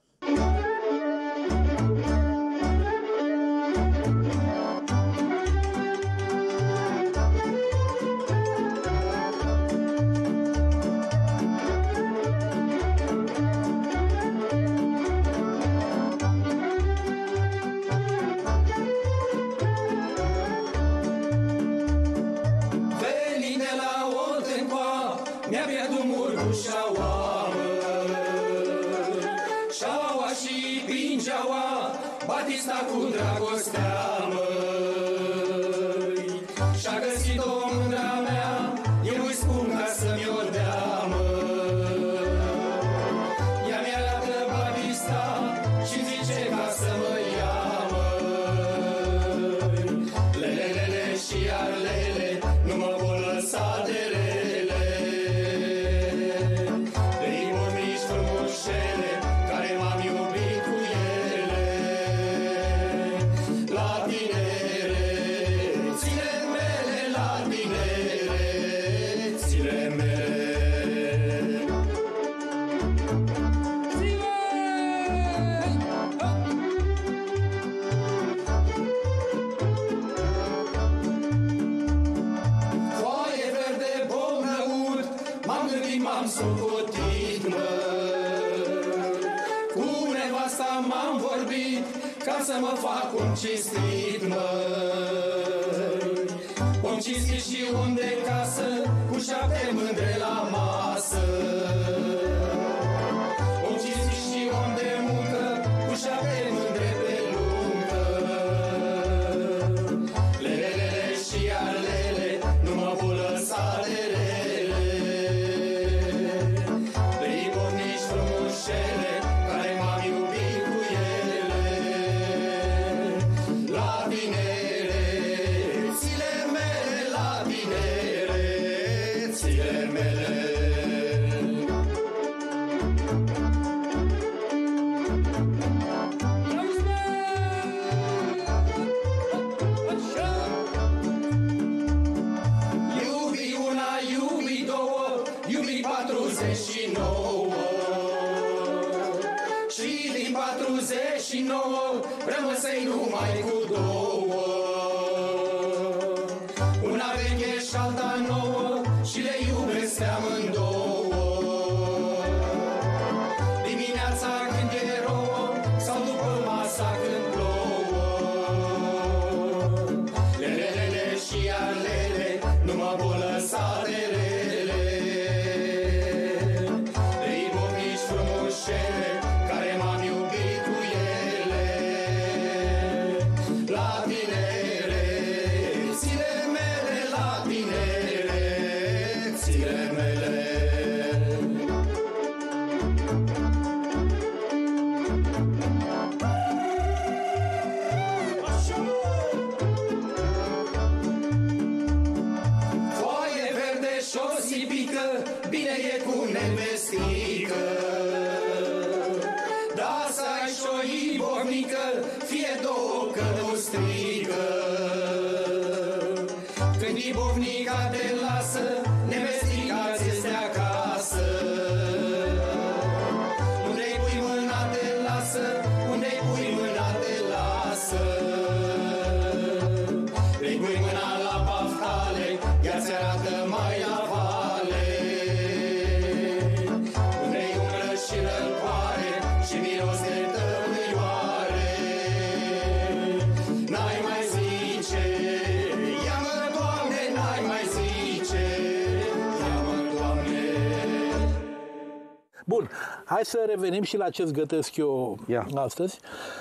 Batista cu dragostea, măi, și-a găsit-o mândra mea, eu îi spun ca să-mi o dea, măi. Ea mi-arată Batista și zice ca să mă ia, măi. Lelelele și iar lele, nu mă pot lăsa de rele. De-i mici frumușele, care m-am iubit cu ele. M-am socotit, măi, cu nevasta m-am vorbit, ca să mă fac un cinstit, măi. Un cinstit și un de casă, cu 7 mândre la masă. Un cinstit și un de muncă, cu 7 mândre pe lungă. Lelele și iar lele, nu mă pot lăsa de rele. Care m-am iubit cu ele. La tinerețile mele, la tinerețile mele. viață-i numai cu două, una veche și alta nouă, și le iubesc pe amândouă. Dimineața când e rouă, sau după masa când plouă, lelelele și alele, nu mă pot lăsa de rele. De ibobici frumușele, care m-am iubit cu ele. La tinere, țile mele, la tinere, țile mele. Foaie verde și-o sipică, bine e cu nevestică. Da, să ai și-o ibovnică, fie două că nu strică. Când ibovnica te lasă, nevestica ți este acasă. Unde-i pui mâna te lasă, unde-i pui mâna te lasă. Îi pui mâna la paftale, ea ți arată mai la vale. Unde-i umbră și răcoare, și miros de tămâioare. N-ai mai zice, ia-mă, Doamne, n-ai mai zice, ia-mă, Doamne. Bun, hai să revenim și la ce-ți gătesc eu astăzi.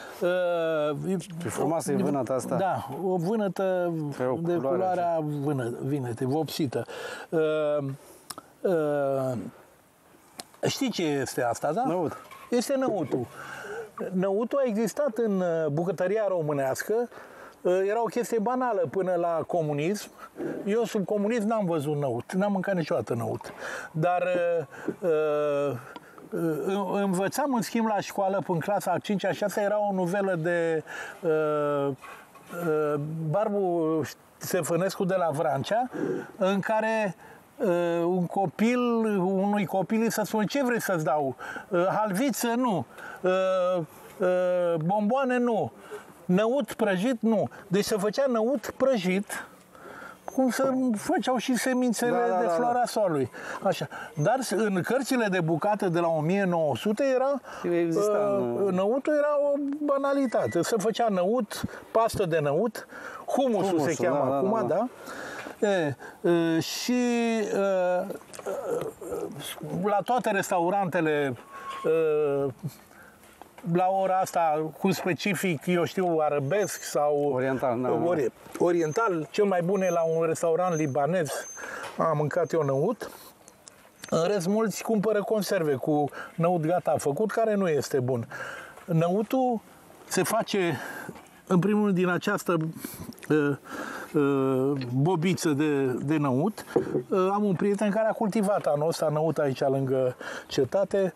E frumoasă e vânătă asta. Da, o vânătă o de culoarea vinete, vopsită. Știi ce este asta, da? Năut. Este năutul. Năutul a existat în bucătăria românească. Era o chestie banală până la comunism. Eu sub comunism n-am văzut năut, n-am mâncat niciodată năut. Dar învățam în schimb la școală, în clasa a 5-a, 6-a, era o novelă de Barbu Stefănescu de la Vrancea, în care unui copil îi se spune: ce vrei să-ți dau? Halviță? Nu. Bomboane? Nu. Năut prăjit? Nu. Deci se făcea năut prăjit, cum se făceau și semințele de floarea soarelui. Așa. Dar în cărțile de bucate de la 1900 era năutul era o banalitate. Se făcea năut, pastă de năut, humusul se cheamă acum, da? Și la toate restaurantele la ora asta cu specific, eu știu, arabesc sau oriental, cel mai bun e la un restaurant libanez. Am mâncat eu năut. În rest, mulți cumpără conserve cu năut gata făcut, care nu este bun. Năutul se face, în primul rând, din această bobiță de năut. Am un prieten care a cultivat anul ăsta năut aici lângă cetate.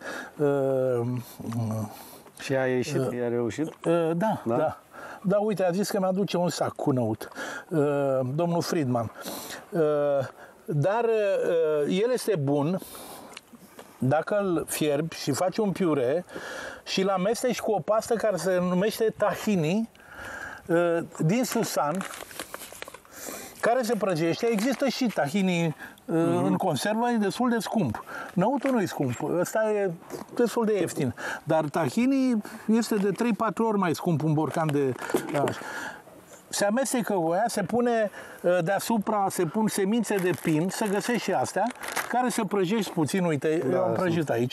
Și a ieșit, a reușit? Da. Da, uite, a zis că mi-aduce un sac cu năut. Domnul Friedman. Dar el este bun dacă îl fierbi și faci un piure și îl amesteci cu o pastă care se numește tahini din susan, care se prăjește. Există și tahini în conservă, e destul de scump. Năutul nu e scump, ăsta e destul de ieftin. Dar tahini este de 3-4 ori mai scump un borcan de... Se amestecă oia, se pune deasupra, se pun semințe de pin, se găsește și astea, care se prăjești puțin, uite, eu am prăjit aici.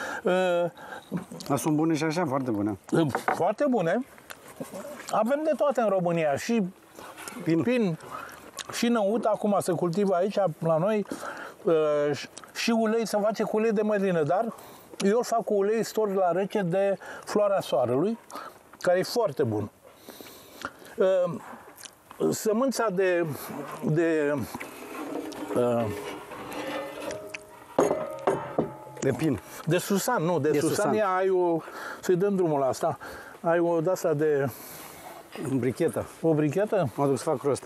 Sunt bune și așa, foarte bune. Foarte bune. Avem de toate în România, și pin și năut, acum se cultivă aici la noi, și ulei, se face cu ulei de măsline, dar eu îl fac cu ulei stors la rece de floarea soarelui, care e foarte bun. Sămânța de pin. De susan, nu, de susan ai o... Să-i dăm drumul la asta. Ai o de-asta de... Brichetă. O brichetă? Mă duc să fac rost.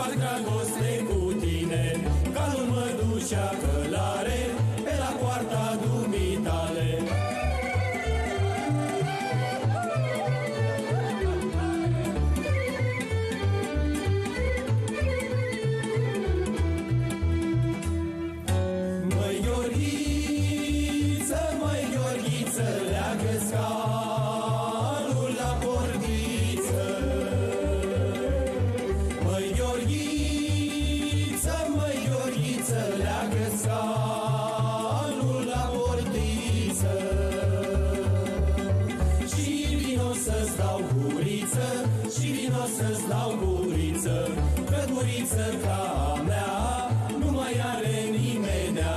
fac dragoste cu tine, calul mă ducea călare pe la poarta dumitale. Măi Gheorghiță, măi Gheorghiță, leagă-ți calul la portiță. Măi Gheorghiță, măi Gheorghiță, leagă-ți calul la portiță. Și vino să-ți dau guriță, și vino să-ți dau guriță, că guriță ca a mea nu mai are nimenea.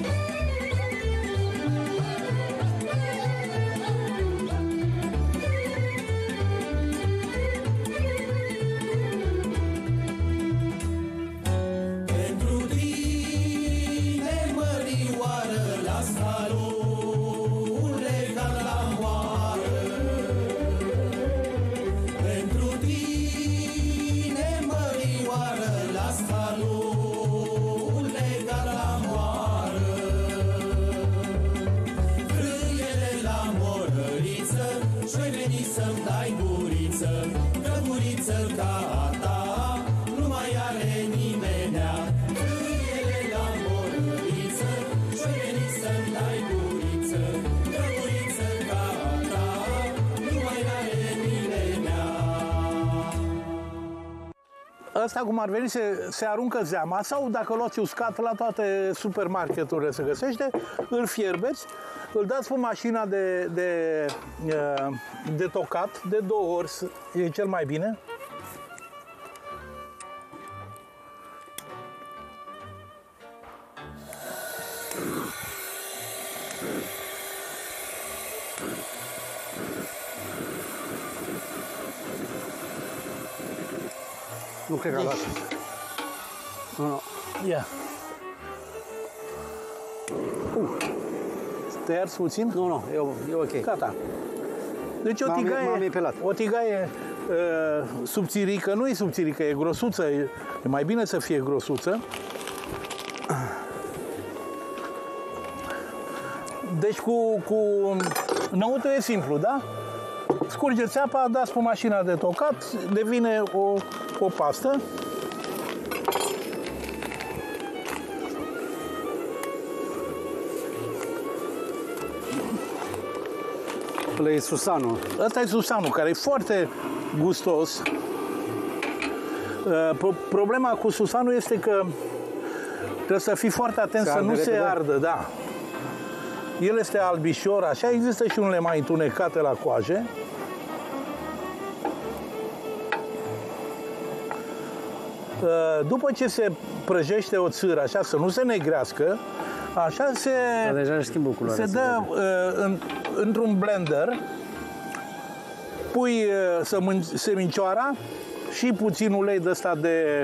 Pentru tine, mărioară, la stalul legat la moară. Pentru tine, mărioară, la stalul legat la moară. Crâiele la morăriță, și-oi veni să-mi dai guriță, că guriță ca a ta nu mai are nimenea. Crâiele la morăriță, și-oi veni să-mi dai guriță, că guriță ca a ta nu mai are nimenea. Ăsta, cum ar veni, se aruncă zeama sau, dacă luați uscat, la toate supermarketurile se găsește, îl fierbeți, îl dați pe mașina de tocat, de 2 ori, e cel mai bine. Nu cred că a luat. Nu. Ia. Te ars puțin? Nu, e ok. Gata. Deci M-am epilat. o tigaie subțirică, nu e subțirică, e grosuță, e mai bine să fie grosuță. Deci cu năutul e simplu, da? Scurgeți apa, dați pe mașina de tocat, devine o pastă. Ăla e susanul. Ăsta e susanul, care e foarte gustos. Problema cu susanul este că trebuie să fii foarte atent să nu se ardă, da. El este albișor, așa, există și unele mai întunecate la coaje. După ce se prăjește o țâră, așa, să nu se negrească, așa deja schimbă culoarea. Se dă într-un blender, pui semincioara și puțin ulei de ăsta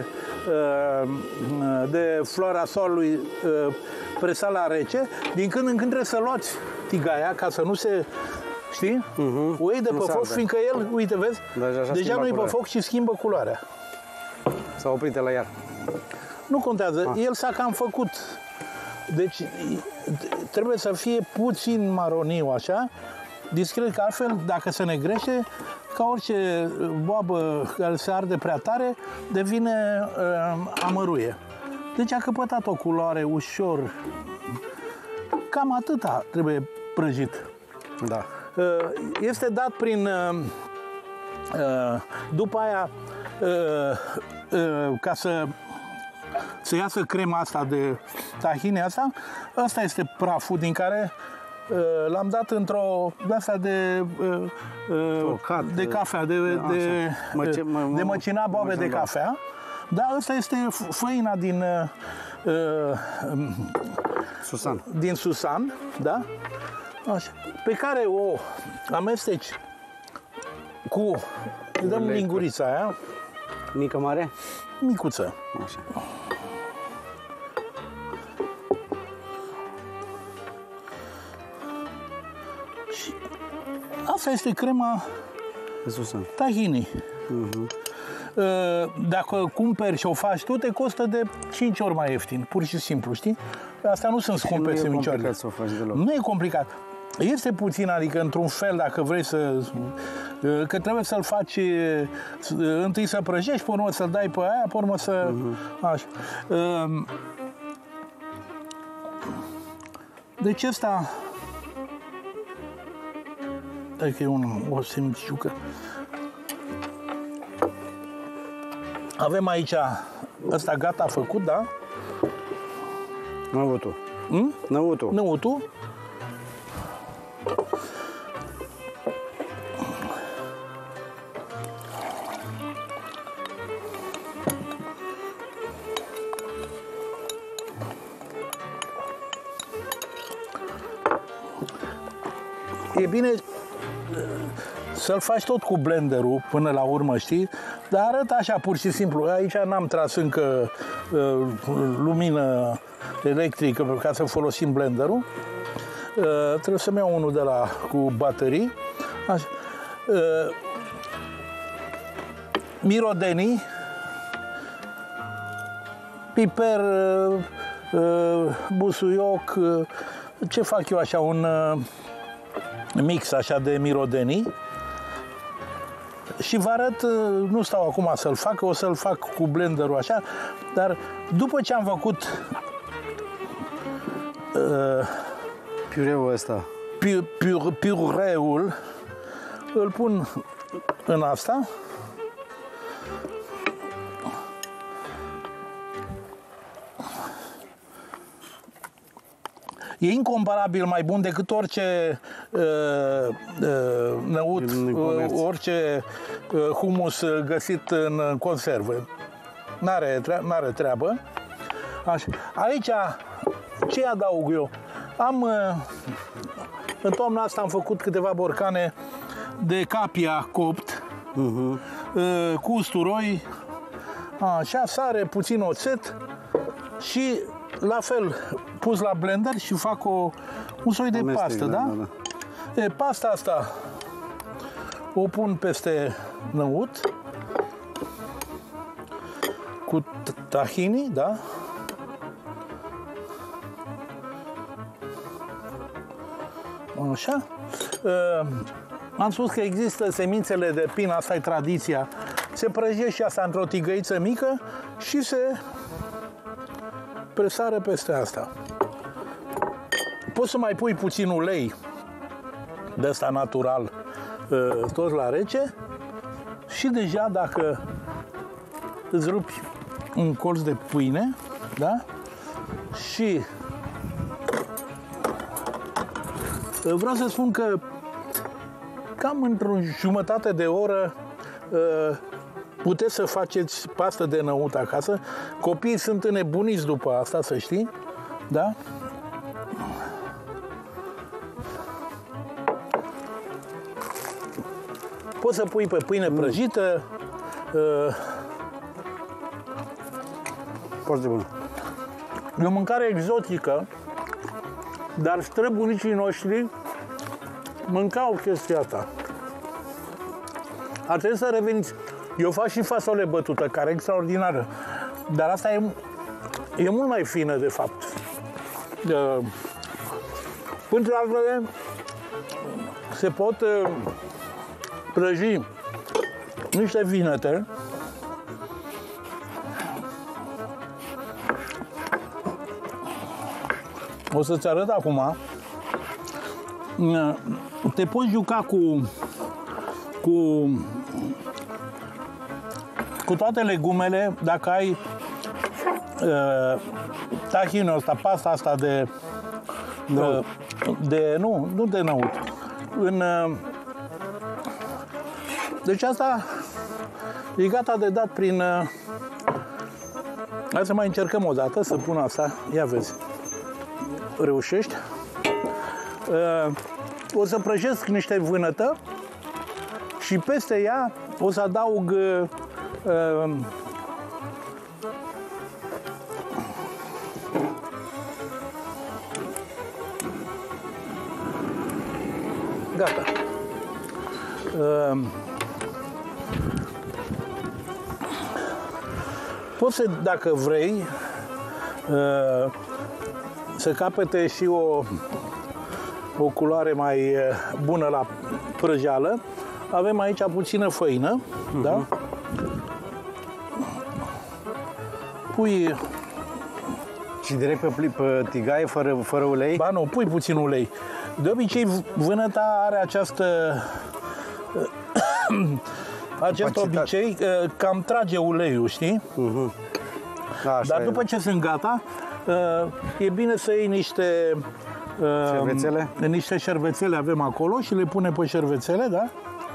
de floarea soarelui presat la rece. Din când în când trebuie să luați tigaia ca să nu se, știi? O iei de pe foc, fiindcă el, uite, vezi, deja nu e pe foc și schimbă culoarea. S-a oprit la iar. Nu contează, el s-a cam făcut. Deci trebuie să fie puțin maroniu, așa, discret, că altfel, dacă se negrește, ca orice boabă care se arde prea tare, devine amăruie. Deci a căpătat o culoare ușor, cam atâta trebuie prăjit. Da. Este dat prin, după aia, ca să iasă crema asta de tahine asta, ăsta este praful din care l-am dat într-o de-asta de cafea, de măcina boabe de cafea. Da, ăsta este făina din Susan. Din susan, da? Așa. Pe care o amesteci cu, dăm lingurița aia. Mică, mare? Micuță. Așa. Și asta este crema de susan. tahini. dacă cumperi și o faci tu, te costă de 5 ori mai ieftin, pur și simplu, știi? Astea nu sunt scumpe semicioarele. Nu e complicat. Este puțin, adică într-un fel, dacă vrei că trebuie să-l faci întâi să prăjești, pe urmă să-l dai pe aia, pe urmă să... Așa. Deci ăsta... Hai că e o semiciucă. Avem aici ăsta gata făcut, da? Năutul. Năutul. Năutul. E bine să-l faci tot cu blenderul până la urmă, știi? Dar arăt așa, pur și simplu. Aici n-am tras încă lumină electrică ca să folosim blenderul. Trebuie să-mi iau unul de la cu baterii. Așa. Mirodenii, piper, busuioc, ce fac eu așa, un mix așa de mirodenii. Și vă arăt, nu stau acum să-l fac, o să-l fac cu blenderul așa, dar după ce am făcut piureul ăsta, piureul, îl pun în asta. E incomparabil mai bun decât orice năut, orice humus găsit în conservă. N-are treabă. Așa. Aici, ce adaug eu? În toamna asta am făcut câteva borcane de capia copt, cu usturoi, așa, sare, puțin oțet și la fel pus la blender și fac un soi de pastă, da? E, pasta asta o pun peste năut cu tahini, da? Așa. Am spus că există semințele de pin, asta e tradiția. Se prăjește și asta într-o tigăiță mică și se presară peste asta. Poți să mai pui puțin ulei de ăsta natural, tot la rece, și deja dacă îți rupi un colț de pâine, da? Și vreau să spun că cam într-o jumătate de oră puteți să faceți pastă de năut acasă. Copiii sunt înnebuniți după asta, să știi, da? Poți să pui pe pâine prăjită. Foarte bun. E o mâncare exotică, dar străbunicii noștri mâncau chestia asta. Ar trebui să reveniți. Eu fac și fasole bătută, care e extraordinară. Dar asta e mult mai fină, de fapt. Printre altele, se pot prăji niște vinete. O să-ți arăt acum. Te poți juca cu toate legumele, dacă ai tahinul ăsta, pasta asta nu de năut. Deci asta e gata de dat prin... Hai să mai încercăm o dată să pun asta. Ia vezi. Reușești. O să prăjesc niște vânătă și peste ea o să adaug gata. Poți să, dacă vrei, să capete și o culoare mai bună la prăjeală. Avem aici puțină făină, da? Pui... Și direct pe tigaie, fără ulei? Ba nu, pui puțin ulei. De obicei, vânăta are acest obicei, cam trage uleiul, știi? Dar după ce sunt gata, e bine să iei niște șervețele? Niște șervețele avem acolo și le punem pe șervețele, da?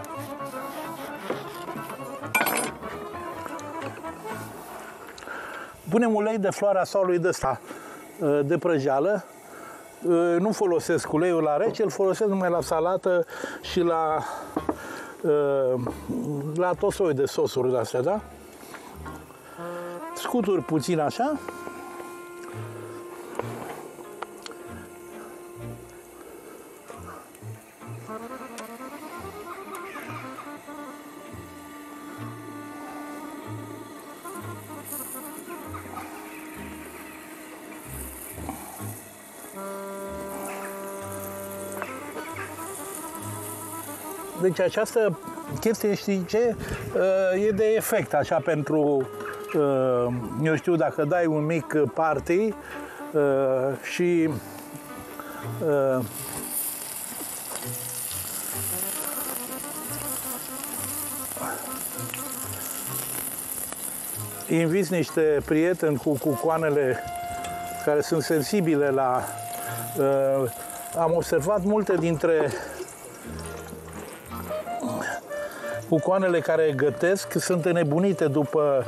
Punem ulei de floarea soarelui de ăsta, de prăjeală. Nu folosesc uleiul la rece, îl folosesc numai la salată și la tot soiul de sosuri de astea, da? Scuturi puțin așa. Deci această chestie, știi ce, e de efect, așa, pentru, eu știu, dacă dai un mic party și inviți niște prieteni cu cucoanele care sunt sensibile la... am observat multe dintre cucoanele care gătesc sunt înnebunite după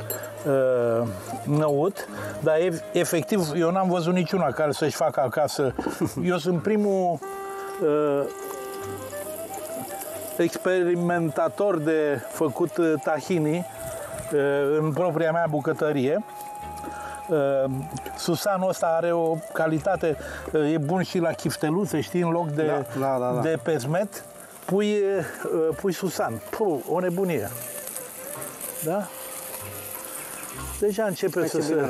năut, dar efectiv eu n-am văzut niciuna care să-și facă acasă. Eu sunt primul experimentator de făcut tahini în propria mea bucătărie. Susanul ăsta are o calitate, e bun și la chifteluțe, știi, în loc de pesmet. Pui susan. Puh, o nebunie. Da? Deja începe să se...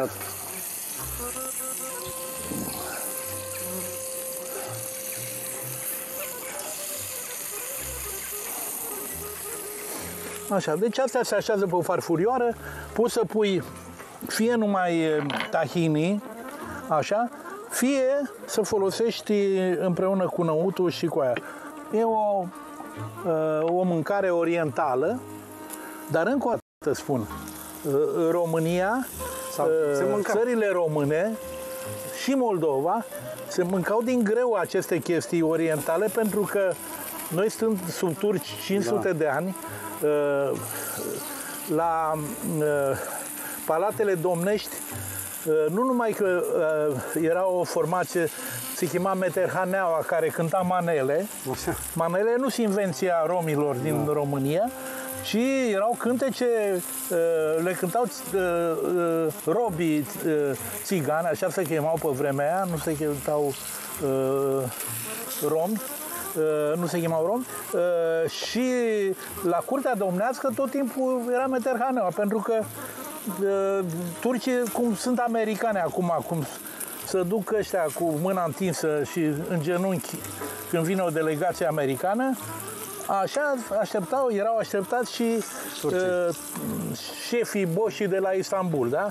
Așa, deci astea se așează pe o farfurioară. Poți să pui fie numai tahini, așa, fie să folosești împreună cu năutul și cu aia. E o mâncare orientală, dar încă o dată spun, România, țările române și Moldova se mâncau din greu aceste chestii orientale, pentru că noi stând sub turci 500 de ani, la palatele domnești, nu numai că era o formație, se chema Meterhaneaua, care cânta manele. Manele nu sunt invenția romilor din România, ci erau cântece, le cântau robii țigani, așa se chemau pe vremea aia, nu se cântau romi. Nu se chemau romi, și la curtea domnească tot timpul era Meterhaneaua, pentru că turcii, cum sunt americani acum, cum să duc ăștia cu mâna întinsă și în genunchi când vine o delegație americană, așa erau așteptați și șefii boșii de la Istanbul, da?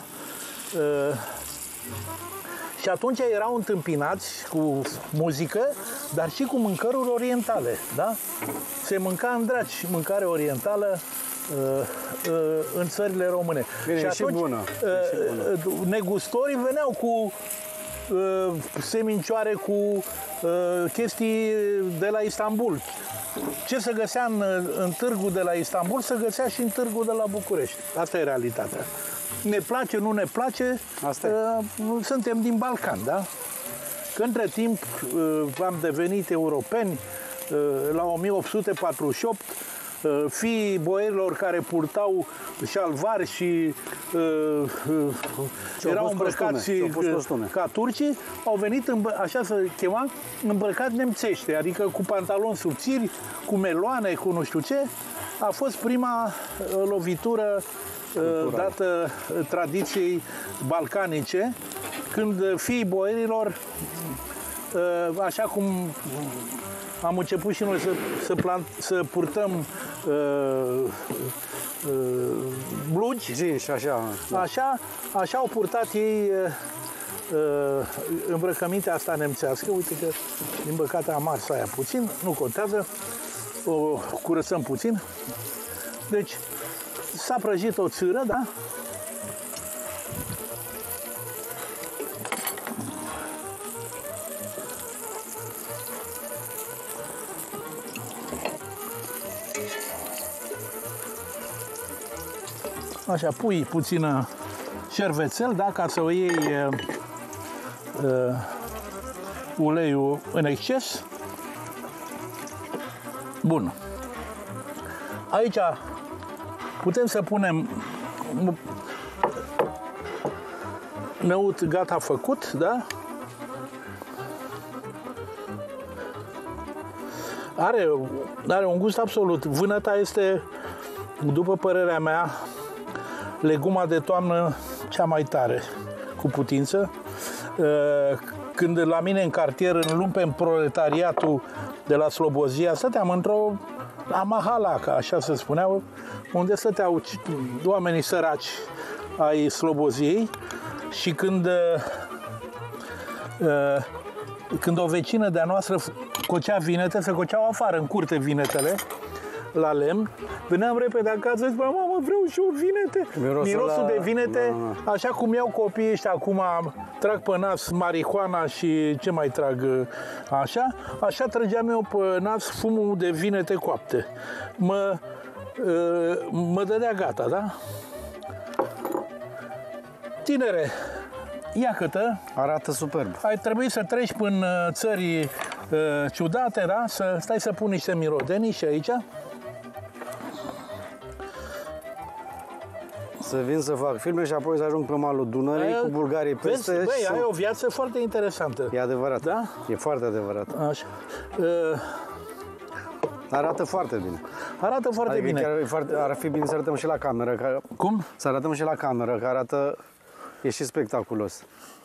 Și atunci erau întâmpinați cu muzică, dar și cu mâncăruri orientale, da? Se mânca în draci mâncare orientală în țările române. Bine, și atunci, bună. Negustorii veneau cu semincioare, cu chestii de la Istanbul. Ce se găsea în târgul de la Istanbul, se găsea și în târgul de la București. Asta e realitatea. Ne place, nu ne place, suntem din Balcan, da? Că între timp am devenit europeni la 1848, fiii boierilor care purtau șalvari și erau îmbrăcați ca turcii, au venit, așa se chema, îmbrăcați nemțește, adică cu pantaloni subțiri, cu meloane, cu nu știu ce, a fost prima lovitură dată tradiției balcanice, când fiii boierilor, așa cum am început și noi să purtăm blugi, și așa. Așa au purtat ei îmbrăcămintea asta nemțească. Uite că, din păcate, am ars aia puțin, nu contează, o curățăm puțin. Deci, s-a prăjit o țâră, da? Așa, pui puțină șervețel, da, ca să o iei uleiul în exces. Bun. Aici putem să punem năut gata făcut, da? Are un gust absolut. Vânăta este, după părerea mea, leguma de toamnă cea mai tare, cu putință. Când la mine în cartier, în lumpen proletariatul de la Slobozia, stăteam într-o amahalaca, așa se spuneau, unde stăteau oamenii săraci ai Sloboziei și când o vecină de-a noastră cocea vinete, se coceau afară, în curte vinetele, la lemn, veneam repede acasă și spuneam, mamă, vreau și o vinete. Mirosul de vinete, așa cum iau copiii ăștia acum, trag pe nas marihuana și ce mai trag așa trăgeam eu pe nas fumul de vinete coapte. Mă dădea gata, da? Tinere, iată-te. Arată superb. Ai trebuit să treci până țări ciudate, da? Stai să pun niște mirodenii și aici. Să vin să fac filme și apoi să ajung pe malul Dunării cu bulgarii peste. Băi, ai o viață foarte interesantă. E adevărat. Da? E foarte adevărat. Așa. Arată foarte bine. Arată foarte bine. Chiar ar fi bine să arătăm și la cameră. Cum? Să arătăm și la cameră, că arată... E și spectaculos.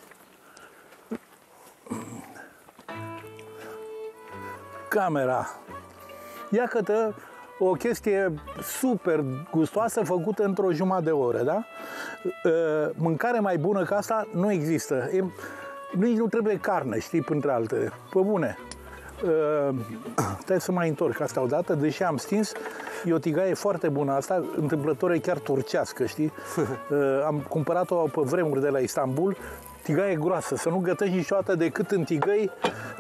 Camera. Iată o chestie super gustoasă făcută într-o jumătate de oră, da? Mâncare mai bună ca asta nu există. Nici nu trebuie carne, știi, printre altele. Pe bune. Trebuie să mai întorc asta odată, deși am stins. E o tigaie foarte bună asta, întâmplător e chiar turcească, știi? Am cumpărat-o pe vremuri de la Istanbul. Tigaie groasă, să nu gătești niciodată decât în tigăi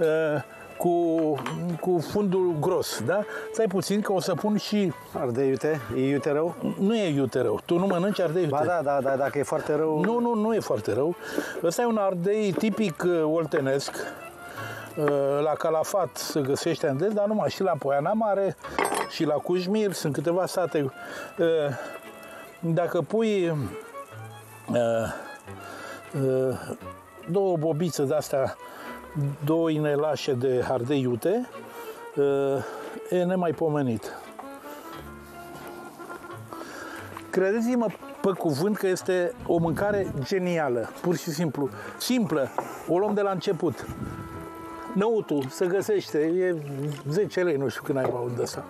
cu fundul gros, da? Stai puțin că o să pun și... Ardei iute? E iute rău? Nu e iute rău. Tu nu mănânci ardei iute? Ba da, dacă e foarte rău... Nu e foarte rău. Ăsta e un ardei tipic oltenesc. La Calafat se găsește în des, dar numai și la Poiana Mare și la Cușmir, sunt câteva sate. Dacă pui două bobițe de-astea, două inelașe de ardei iute, e nemaipomenit. Credeți-mă pe cuvânt că este o mâncare genială, pur și simplu. Simplă, o luăm de la început. Năutul se găsește, e 10 lei, nu știu când ai unde ăsta.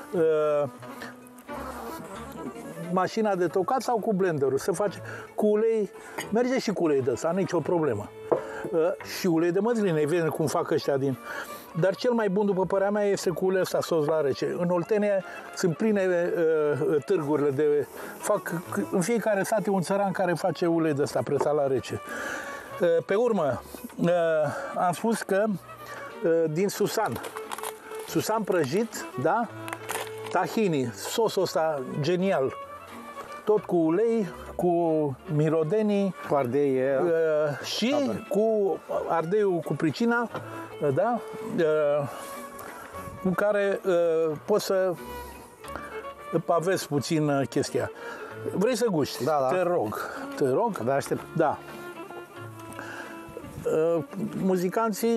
Mașina de tocat sau cu blenderul, se face cu ulei, merge și cu ulei de ăsta, nicio problemă. Și ulei de măsline, evident, cum fac ăștia din... Dar cel mai bun, după părerea mea, este cu ulei ăsta sos la rece. În Oltenia sunt pline târgurile de... în fiecare sat e un țăran care face ulei de ăsta, prețat la rece. Pe urmă, am spus că din susan prăjit, da? Tahini, sosul ăsta genial, tot cu ulei, cu mirodenii, cu ardei și cu ardeiul cu pricina, da? Cu care poți să pavezi puțin chestia. Vrei să guști? Da. Te rog. Abia aștept. Da. Muzicanții,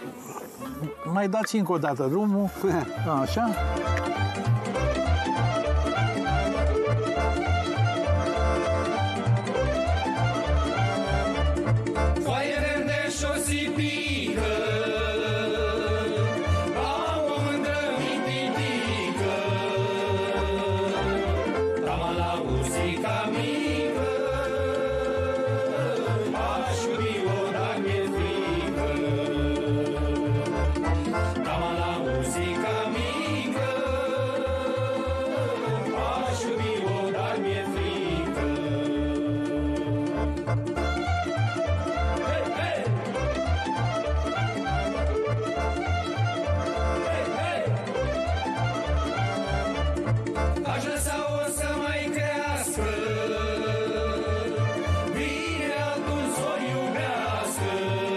mai dați încă o dată drumul. Așa. țipică, am o mândră mititică, Tama la ursica mică, aș iubi-o, dar mi-e frică. Tama la ursica mică, aș iubi-o, dar mi-e frică. Aș lăsa-o să mai crească, bine atunci s-o iubească.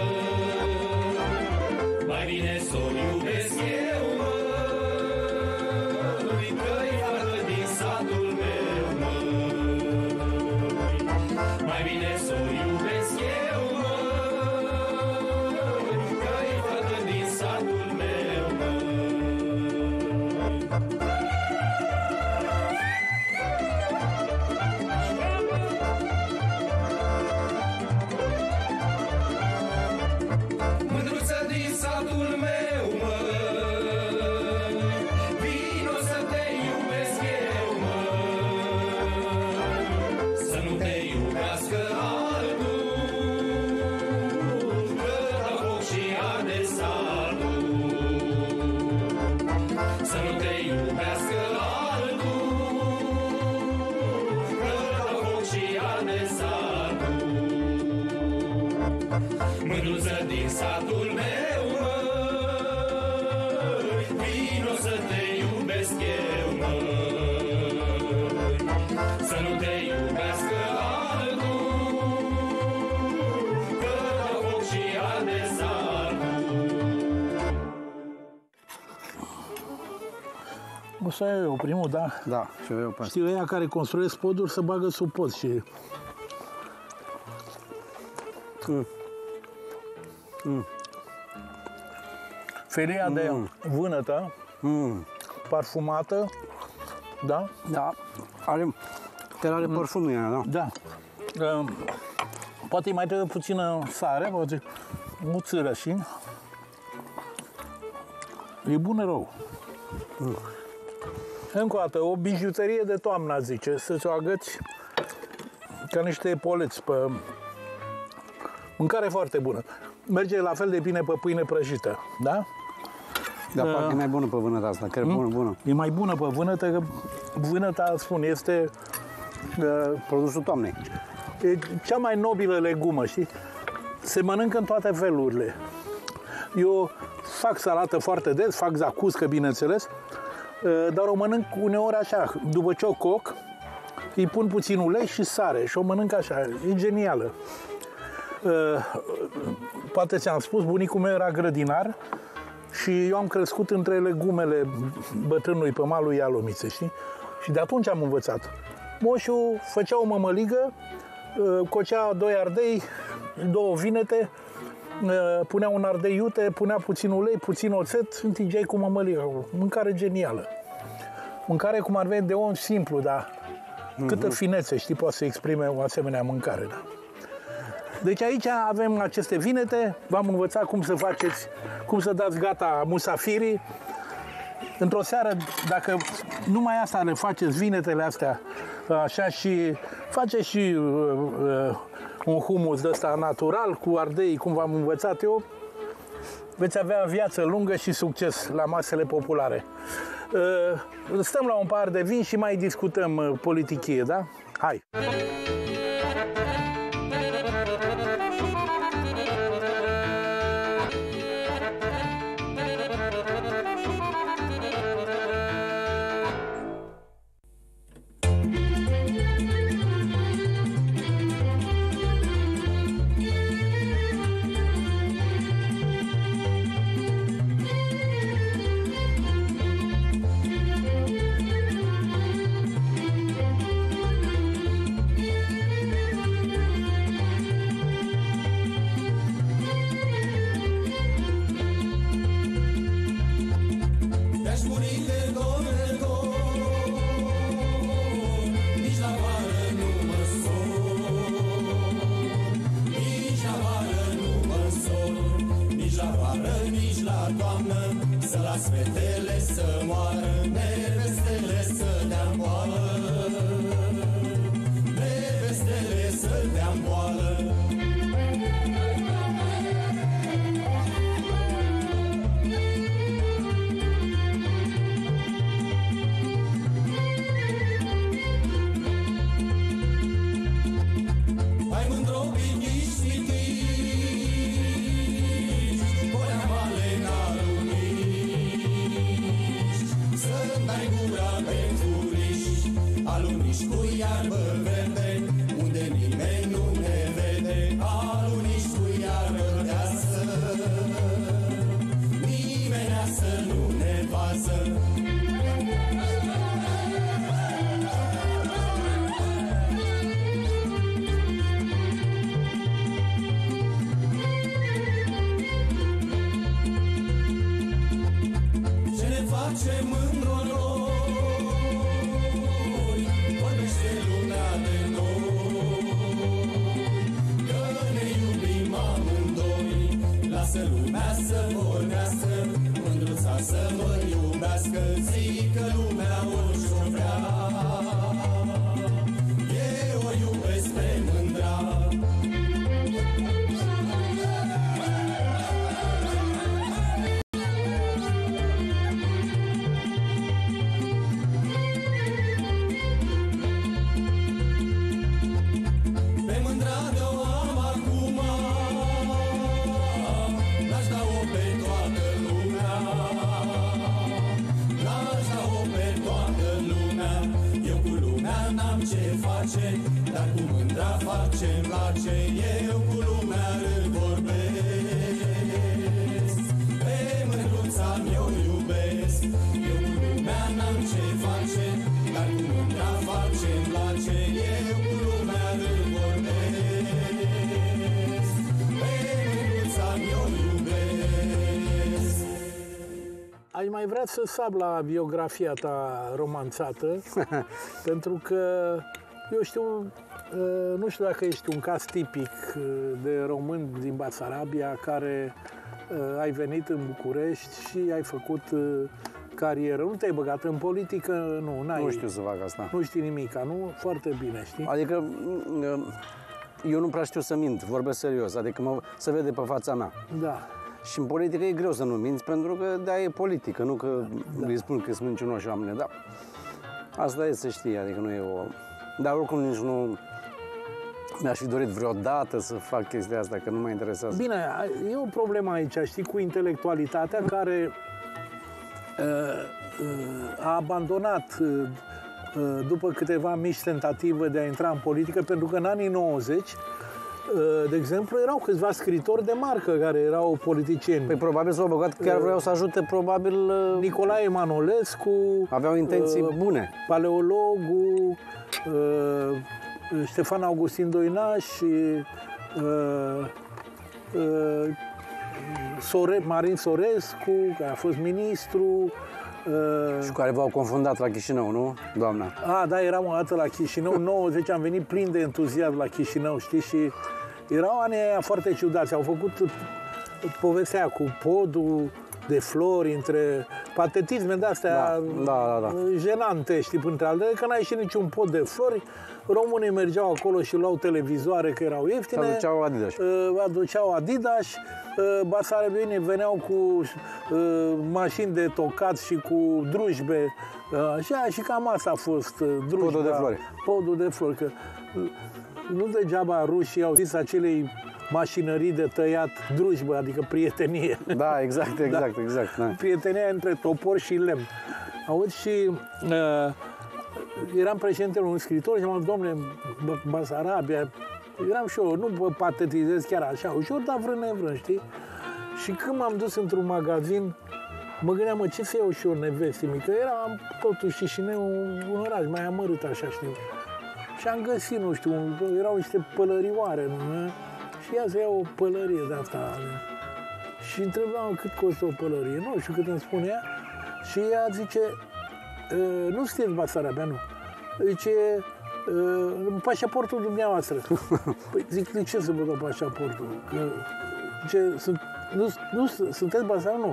Mai bine s-o iubesc eu, măi, că-i fată din satul meu, măi. Mai bine s-o iubesc eu, măi, că-i fată din satul meu, măi. Mândruță din satul meu, măi, vino să te iubesc eu, măi, să nu te iubească altul, că dă foc și arde satul. Să nu te iubească altul, că dă foc și arde satul. Mândruță din satul meu, măi, vino să te iubesc eu, măi, să nu te iubească altul, că dă foc și arde satul. O să iau eu primul, da? Da, și eu pe asta. Știu, ăia care construiesc poduri să bagă sub pod și... Felia de vânătă, parfumată, da? Da, are parfumul ăla, da. Da. Poate mai trebuie puțină sare, poate o țără și... E bună rău. Încă o dată, o bijuterie de toamnă, zice, să-ți o agăți ca niște epoleți pe... Mâncare foarte bună. Merge la fel de bine pe pâine prăjită, da? Dar parcă e mai bună pe vânăta asta, chiar bună. E mai bună pe vânătă, că vânăta, spun, este... Produsul toamnei. E cea mai nobilă legumă, știi? Se mănâncă în toate felurile. Eu fac salată foarte des, fac zacuscă, bineînțeles, dar o mănânc uneori așa, după ce o coc, îi pun puțin ulei și sare și o mănânc așa, e genială. Poate ți-am spus, bunicul meu era grădinar și eu am crescut între legumele bătrânului pe malul Ialomițe, știi? Și de atunci am învățat. Moșul făcea o mămăligă, cocea 2 ardei, 2 vinete, punea un ardei iute, punea puțin ulei, puțin oțet, întingeai cu mămăliga. Mâncare genială. Mâncare cum ar veni de om simplu, dar câtă finețe, știi, poate să exprime o asemenea mâncare. Da? Deci aici avem aceste vinete, v-am învățat cum să faceți, cum să dați gata musafirii. Într-o seară, dacă numai asta le faceți, vinetele astea, așa, și faceți și un humus de ăsta natural, cu ardei, cum v-am învățat eu, veți avea viață lungă și succes la masele populare. Stăm la un pahar de vin și mai discutăm politichie, da? Hai! la vară, nici la toamnă, să las fetele să moară, nevestele să dea boală, nevestele să dea boală. Cu iarbă verde, unde nimeni nu ne vede, alunici cu iarbă deasă, nimenea să nu ne pasă. Ce ne face mândru lasă lumea să vorbească, mândruța să mă iubească, zic că lumea o-și vrea, eu o iubesc pe mândra. Pe mândra de-o am acum, n-aș da-o pe toată lumea, n-aș da-o pe toată lumea. Eu cu lumea n-am ce face, dar cu mândra fac ce-mi place, eu cu lumea îl vorbesc, pe mândruța mi-o iubesc. Eu cu lumea n-am ce face, dar cu mândra fac ce-mi place, eu cu lumea îl vorbesc, pe mândruța mi-o iubesc. Aș mai vrea să sab la biografia ta romanțată, pentru că, eu știu, nu știu dacă ești un caz tipic de român din Basarabia care ai venit în București și ai făcut carieră. Nu te-ai băgat în politică? Nu, n-ai. Nu știu să fac asta. Nu știi nimica, nu? Foarte bine, știi? Adică eu nu prea știu să mint, vorbesc serios, adică se vede pe fața mea. Da. Și în politică e greu să nu minți, pentru că de-aia e politică, nu că îi spun că sunt mincinoși oameni, da. Asta e să știi, adică nu e o... Dar oricum nici nu mi-aș fi dorit vreodată să fac chestia asta, că nu mă interesează. Bine, e o problemă aici, știi, cu intelectualitatea care a abandonat după câteva mici tentative de a intra în politică, pentru că în anii 90, de exemplu, erau câțiva scriitori de marcă care erau politicieni. Păi probabil s-au băgat, chiar vreau să ajute, probabil... Nicolae Manolescu... Aveau intenții bune. Paleologul, Ștefan Augustin Doinaș, Marin Sorescu, care a fost ministru. Și care v-au confundat la Chișinău, nu, doamna? Da, eram o dată la Chișinău, 90, am venit plin de entuziasm la Chișinău, știi, și erau anii aia foarte ciudați. Au făcut povestea cu podul de flori, între patetisme de-astea jenante, știi, între altele, că n-a ieșit niciun pod de flori. Românii mergeau acolo și luau televizoare, că erau ieftine. Aduceau Adidas. Basarabienii veneau cu mașini de tocat și cu drujbe. Așa, și cam asta a fost drujba. Podul de flori. Podul de flori. Că nu degeaba rușii au zis acelei mașinării de tăiat drujbă, adică prietenie. Da, exact. Da. Prietenia între topor și lemn. Auzi, și eram președintele unui scriitor și am zis, domnule, Basarabia, eram și eu, nu vă patetizez chiar așa, ușor, dar vrând, știi? Și când m-am dus într-un magazin, mă gândeam, ce să iau și eu neveste mică? Era totuși Chișinău un oraș mai amărât, așa, știu. Și am găsit, nu știu, erau niște pălărioare, nu? Și ia să iau o pălărie de asta. Și întrebam cât costă o pălărie, nu știu cât îmi spunea. Și ea zice, nu sunteți Basarabia, nu. Zice, pașaportul dumneavoastră. Păi zic, de ce să vă dau pașaportul? Că, sunt nu sunteți bazați, nu.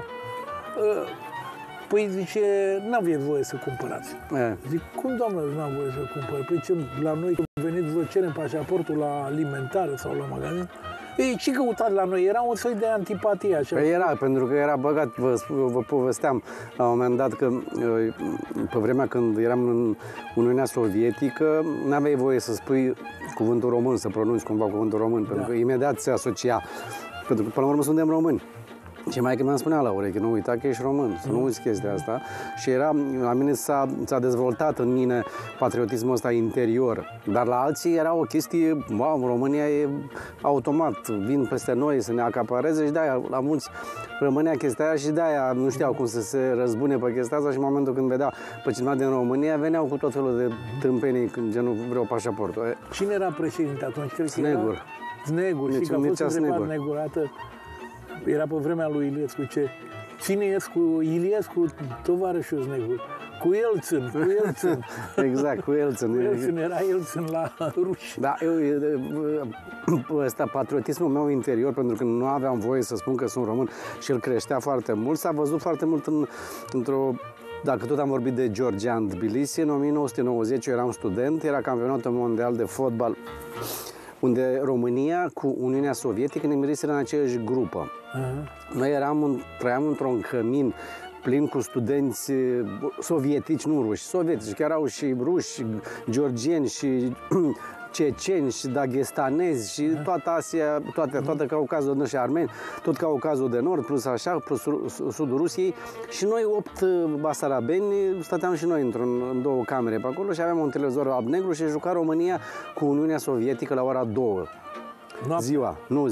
Păi zice, n-aveți voie să cumpărați. Zic, cum, doamnă, n-am voie să cumpăr? Păi ce, la noi când veniți, vă cerem pașaportul la alimentară sau la magazin? Ei, ce căutați la noi? Era un soi de antipatie așa. Păi era, pentru că era băgat, vă povesteam la un moment dat că pe vremea când eram în Uniunea Sovietică, n-aveai voie să spui cuvântul român, să pronunți cumva cuvântul român, pentru că imediat se asocia. Pentru că, până la urmă, suntem români. Și mai că mi-am spunea la ureche, nu uita că ești român, să nu uiți chestia asta. Și la mine s-a dezvoltat în mine patriotismul ăsta interior. Dar la alții era o chestie, wow, România e automat, vin peste noi să ne acapareze și de-aia la mulți rămânea chestia aia și de-aia nu știau cum să se răzbune pe chestia asta și în momentul când vedea pe cineva din România, veneau cu tot felul de tâmpenii, genul vreau pașaportul. Cine era președinte atunci? Snegur. Snegur, și că a fost întrebat Negurată. Era pe vremea lui Iliescu, cine ești cu Iliescu, tovarășul Snegur? Cu Elțin, cu Elțin. Exact, cu Elțin. Cu Elțin, era Elțin la ruși. Da, ăsta, patriotismul meu interior, pentru că nu aveam voie să spun că sunt român și îl creștea foarte mult, s-a văzut foarte mult într-o... Dacă tot am vorbit de Georgian Tbilisi, în 1990 eu eram student, era campionatul mondial de fotbal, unde România cu Uniunea Sovietică ne miriseră în aceeași grupă. Noi trăiam într-un cămin plin cu studenți sovietici, nu ruși, sovietici, că erau și ruși, georgieni și ceceni și dagestanezi și toată Asia, toată Caucazul și armeni, tot Caucazul de Nord, plus așa, plus sudul Rusiei. Și noi, 8 basarabeni, stăteam și noi în două camere pe acolo și aveam un televizor alb-negru și juca România cu Uniunea Sovietică la ora 2. Ziua.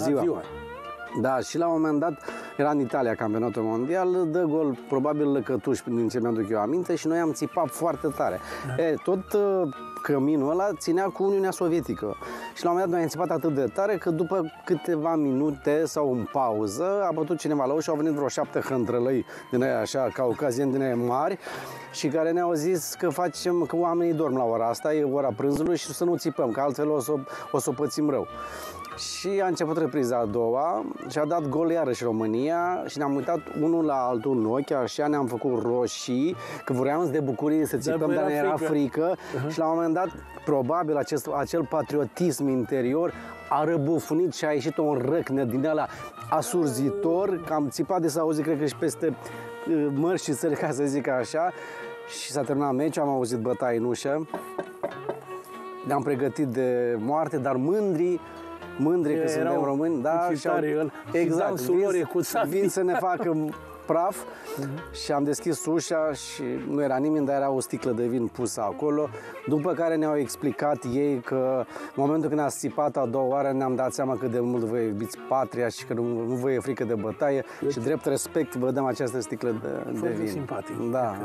Da, și la un moment dat era în Italia campionatul mondial, dă gol probabil Lăcătuș, din ce mi-aduc eu aminte, și noi am țipat foarte tare. Tot căminul ăla ținea cu Uniunea Sovietică. Și la un moment dat noi am țipat atât de tare că după câteva minute sau în pauză a bătut cineva la ușă, au venit vreo 7 hântrălăi din aia așa, caucazieni din aia mari și care ne-au zis că oamenii dorm la ora asta, e ora prânzului și să nu țipăm, că altfel o să o pățim rău. Și a început repriza a doua și a dat gol iarăși România și ne-am uitat unul la altul în ochi, așa ne-am făcut roșii, că vroiam de bucurie să țipăm, dar ne era frică. Și la un moment dat, probabil acel patriotism interior a răbufunit și a ieșit un răcnet din ăla asurzitor, că am țipat de s-a auzit, cred că și peste mări și țări, ca să zic așa, și s-a terminat meciul, am auzit bătaie în ușă, ne-am pregătit de moarte, dar mândri că suntem români, da, exact, vin să ne facă praf și am deschis ușa și nu era nimeni, dar era o sticlă de vin pusă acolo, după care ne-au explicat ei că în momentul când ați țipat a doua oară ne-am dat seama cât de mult vă iubiți patria și că nu vă e frică de bătaie și drept respect vă dăm această sticlă de vin. Simpatic. Da,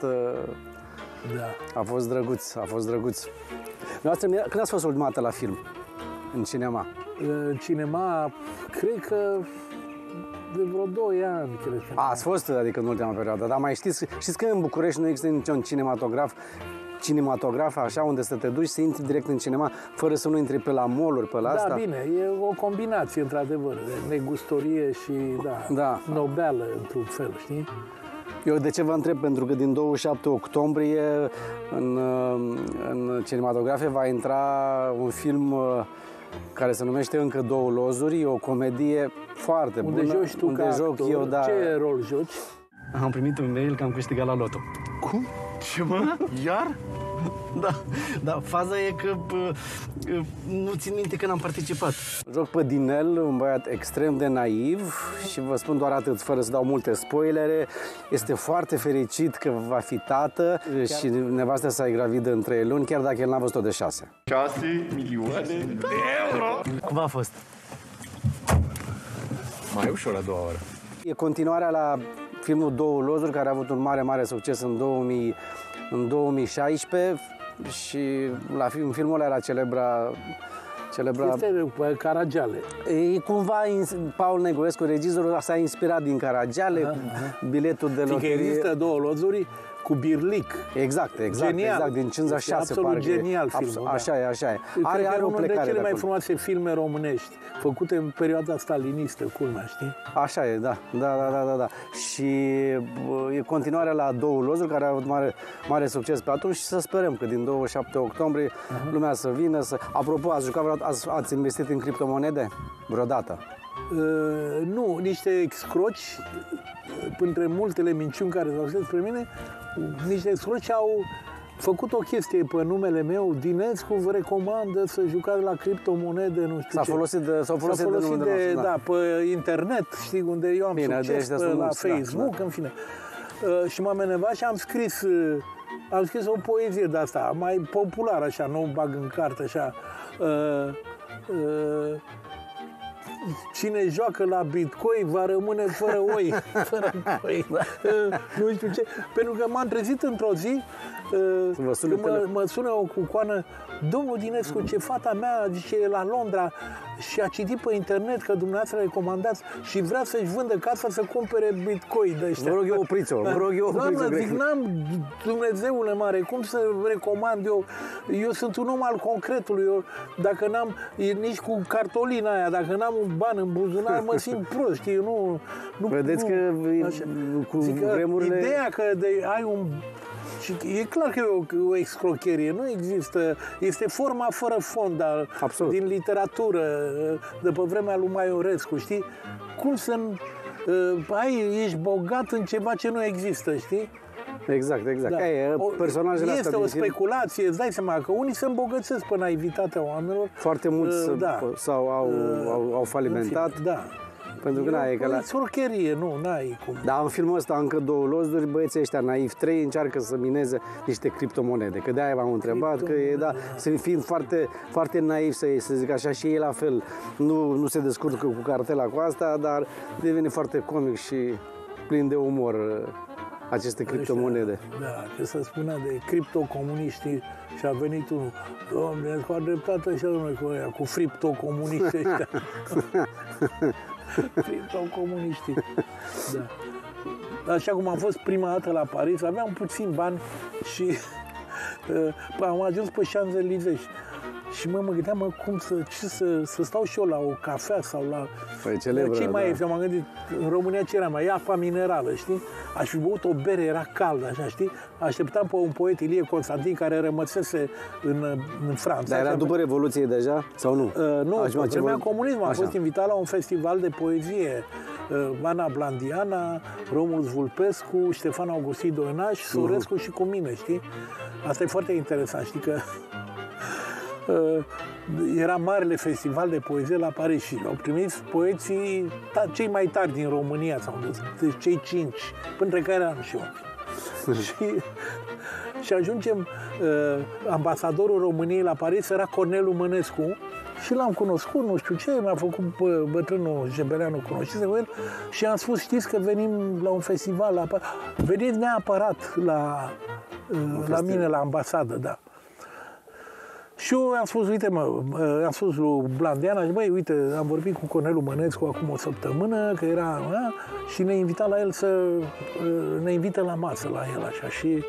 a fost drăguț. Când ați fost ultima dată la film? În cinema? În cinema, cred că de vreo 2 ani, cred că. Ați fost, adică în ultima perioadă, dar mai știți că în București nu există niciun cinematograf așa, unde să te duci să intri direct în cinema, fără să nu intri pe la mall-uri, pe la asta? Da, bine, e o combinație, într-adevăr, de negustorie și, nobeală, într-un fel, știi? Eu de ce vă întreb? Pentru că din 27 octombrie în cinematografe va intra un film care se numește Încă două lozuri, e o comedie foarte bună. Unde joci tu ca actor? Eu, da. Ce rol joci? Am primit un mail că am câștigat la loto. Cum? Ce, mă? Iar? Da, faza e că nu țin minte că n-am participat. Joc pe Dinel, un băiat extrem de naiv și vă spun doar atât, fără să dau multe spoilere. Este foarte fericit că va fi tată și nevastă sa e gravidă în 3 luni, chiar dacă el n-a văzut-o de 6. 6 milioane de euro! Cum a fost? Mai ușor a doua oară. E continuarea la filmul Două lozuri, care a avut un mare succes în 2016 și filmul ăla era celebra... Este Caragiale. E cumva Paul Negoescu, regizorul, s-a inspirat din Caragiale, biletul de loterie. Există Două lozuri, cu Birlic. Exact, din 56 absolut parcă. genial filmul. Așa e. Are unul dintre cele mai acolo. frumoase filme românești, făcute în perioada stalinistă, culmea, știi? Așa e, da. Și e continuarea la Două Lozuri, care a avut mare succes pe atunci și să sperăm că din 27 octombrie lumea să vină să... Apropo, ați investit în criptomonede vreodată? Nu, niște excroci, între multele minciuni care s-au zis despre mine, niște excroci au făcut o chestie pe numele meu, Dinescu vă recomandă să jucați la criptomonede, nu știu S-au folosit de da, pe internet, știi, unde eu am succes la Facebook, în fine. Și m-am enervat și am scris o poezie de asta, mai populară așa, nu o bag în carte așa. Cine joacă la Bitcoin va rămâne fără oi. Nu știu ce. Pentru că m-am trezit într-o zi, mă sună o cucoană, domnul Dinescu, ce fata mea, zice, e la Londra și a citit pe internet că dumneavoastră recomandați și vrea să-și vândă casa să cumpere Bitcoin de ăștia. Vă rog eu opriți-o. Doamnă, zic, n-am, Dumnezeule mare, cum să recomand eu? Eu sunt un om al concretului. Eu, dacă n-am, nici cu cartolina aia, dacă n-am un ban în buzunar, mă simt prost, știi? Nu, vedeți că cu vremurile... Ideea că ai un... Și e clar că e o excrocherie, nu există, este forma fără fond din literatură, de pe vremea lui Maiorescu, știi? Cum să ești bogat în ceva ce nu există, știi? Exact. Da. Personajele astea este o speculație, îți dai seama că unii se îmbogățesc pe naivitatea oamenilor. Foarte mulți sau au falimentat. Da. Pentru că e o excrocherie, n-ai cum. Dar în filmul ăsta, încă Două Lozuri, băieții ăștia naivi, 3 încearcă să mineze niște criptomonede. Că de-aia v-am întrebat, că fiind foarte, foarte naiv să zic așa, și ei la fel nu se descurcă cu cartela cu asta, dar devine foarte comic și plin de umor aceste criptomonede. Da, că se spunea de criptocomuniștii și a venit unul, dom'le, cu dreptate și dom'le, cu friptocomuniștii ăștia. Criptocomuniștii. Da. Așa cum am fost prima dată la Paris, aveam puțin bani și am ajuns pe Champs-Élysées. Și mă gândeam, să stau și eu la o cafea sau la... Păi celebră, ce mai e? M-am gândit, în România ce era mai? E apa minerală, știi? Aș fi băut o bere, era caldă, așa, știi? Așteptam pe un poet, Ilie Constantin, care rămăsese în Franța. Dar era după Revoluție deja? Sau nu? Nu, pe vremea comunismului am fost invitat la un festival de poezie. Ana Blandiana, Romulus Vulpescu, Ștefan Augustin Doinaș, Sorescu și cu mine, știi? Asta e foarte interesant, știi că... era marele festival de poezie la Paris și au primit poeții cei mai tari din România, sau deci cei 5, printre care am și eu. Și ajungem, ambasadorul României la Paris era Cornelu Mănescu și l-am cunoscut, nu știu ce, mi-a făcut bătrânul Jebeleanu cunoștință cu el și am spus, știți că venim la un festival, veniți neapărat la mine la ambasadă, da. Și eu am spus, uite am spus lui Blandiana, băi, uite, am vorbit cu Cornelu Mănescu acum o săptămână, că era, și ne invita la el ne invită la masă la el, așa, și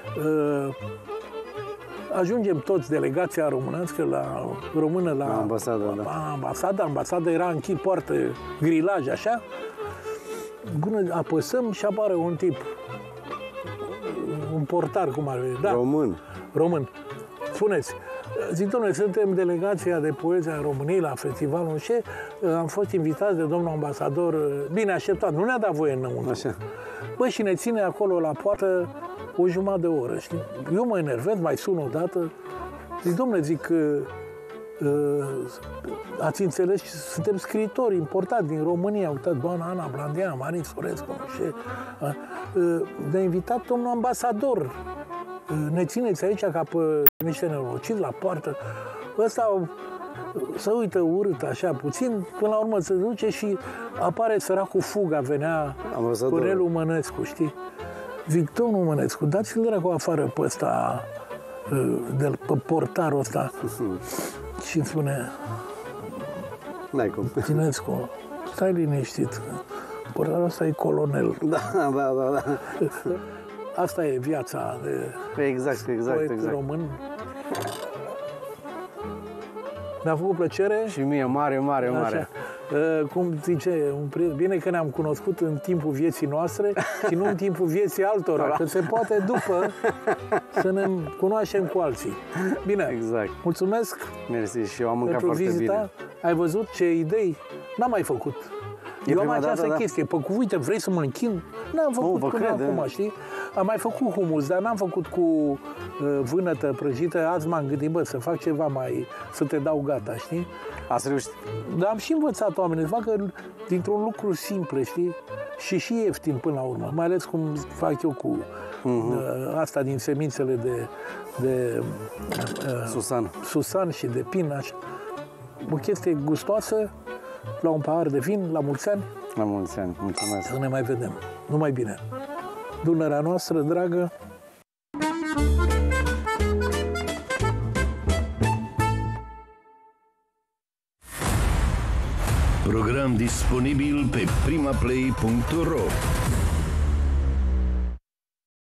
ajungem toți, delegația românească română la ambasadă, ambasada era închid poartă, grilaj, așa, apăsăm și apare un tip, un portar, cum ar fi, da? Român. Spuneți, zic, domnule, suntem delegația de poezie a României la festivalul și am fost invitați de domnul ambasador, bine așteptat, nu ne-a dat voie înăuntru. Așa. Bă, și ne ține acolo la poartă o jumătate de oră, știi? Eu mă enervez, mai sun o dată, zic, domnule, ați înțeles, suntem scriitori importați din România, uitați, doamna Ana Blandiana, Marin Sorescu, ne-a invitat domnul ambasador, ne țineți aici ca pe niște nenorociți la poartă. Ăsta se uită urât așa puțin, până la urmă se duce și apare săracul fuga, venea Cornelu Mănescu, știi? Zic, domnul Mănescu, dați-l dracu afară pe ăsta, pe portarul ăsta. Și îmi spune, Ținescu, stai liniștit, portarul ăsta e colonel. Da. Asta e viața de Exact. poet român. Mi-a făcut plăcere. Și mie, mare. Așa. Cum zice un prieten, bine că ne-am cunoscut în timpul vieții noastre și nu în timpul vieții altora, că se poate după să ne cunoaștem cu alții. Bine, exact. Mulțumesc. Mersi, și eu am mâncat pentru foarte vizita. bine. Ai văzut ce idei? N-am mai făcut. Eu am această chestie, uite, vrei să mă închin? N-am făcut până acum, știi? Am mai făcut humus, dar n-am făcut cu vânătă prăjită. Azi m-am gândit, să fac ceva mai, să te dau gata, știi? Ați reușit? Dar am și învățat oamenii să facă dintr-un lucru simple, știi? Și ieftin până la urmă. Mai ales cum fac eu cu asta din semințele de susan și de pin, așa. O chestie gustoasă, la un pahar de vin, la mulți ani. La mulți ani, mulțumesc. Să ne mai vedem. Numai bine. Dunărea noastră, dragă. Program disponibil pe primaplay.ro.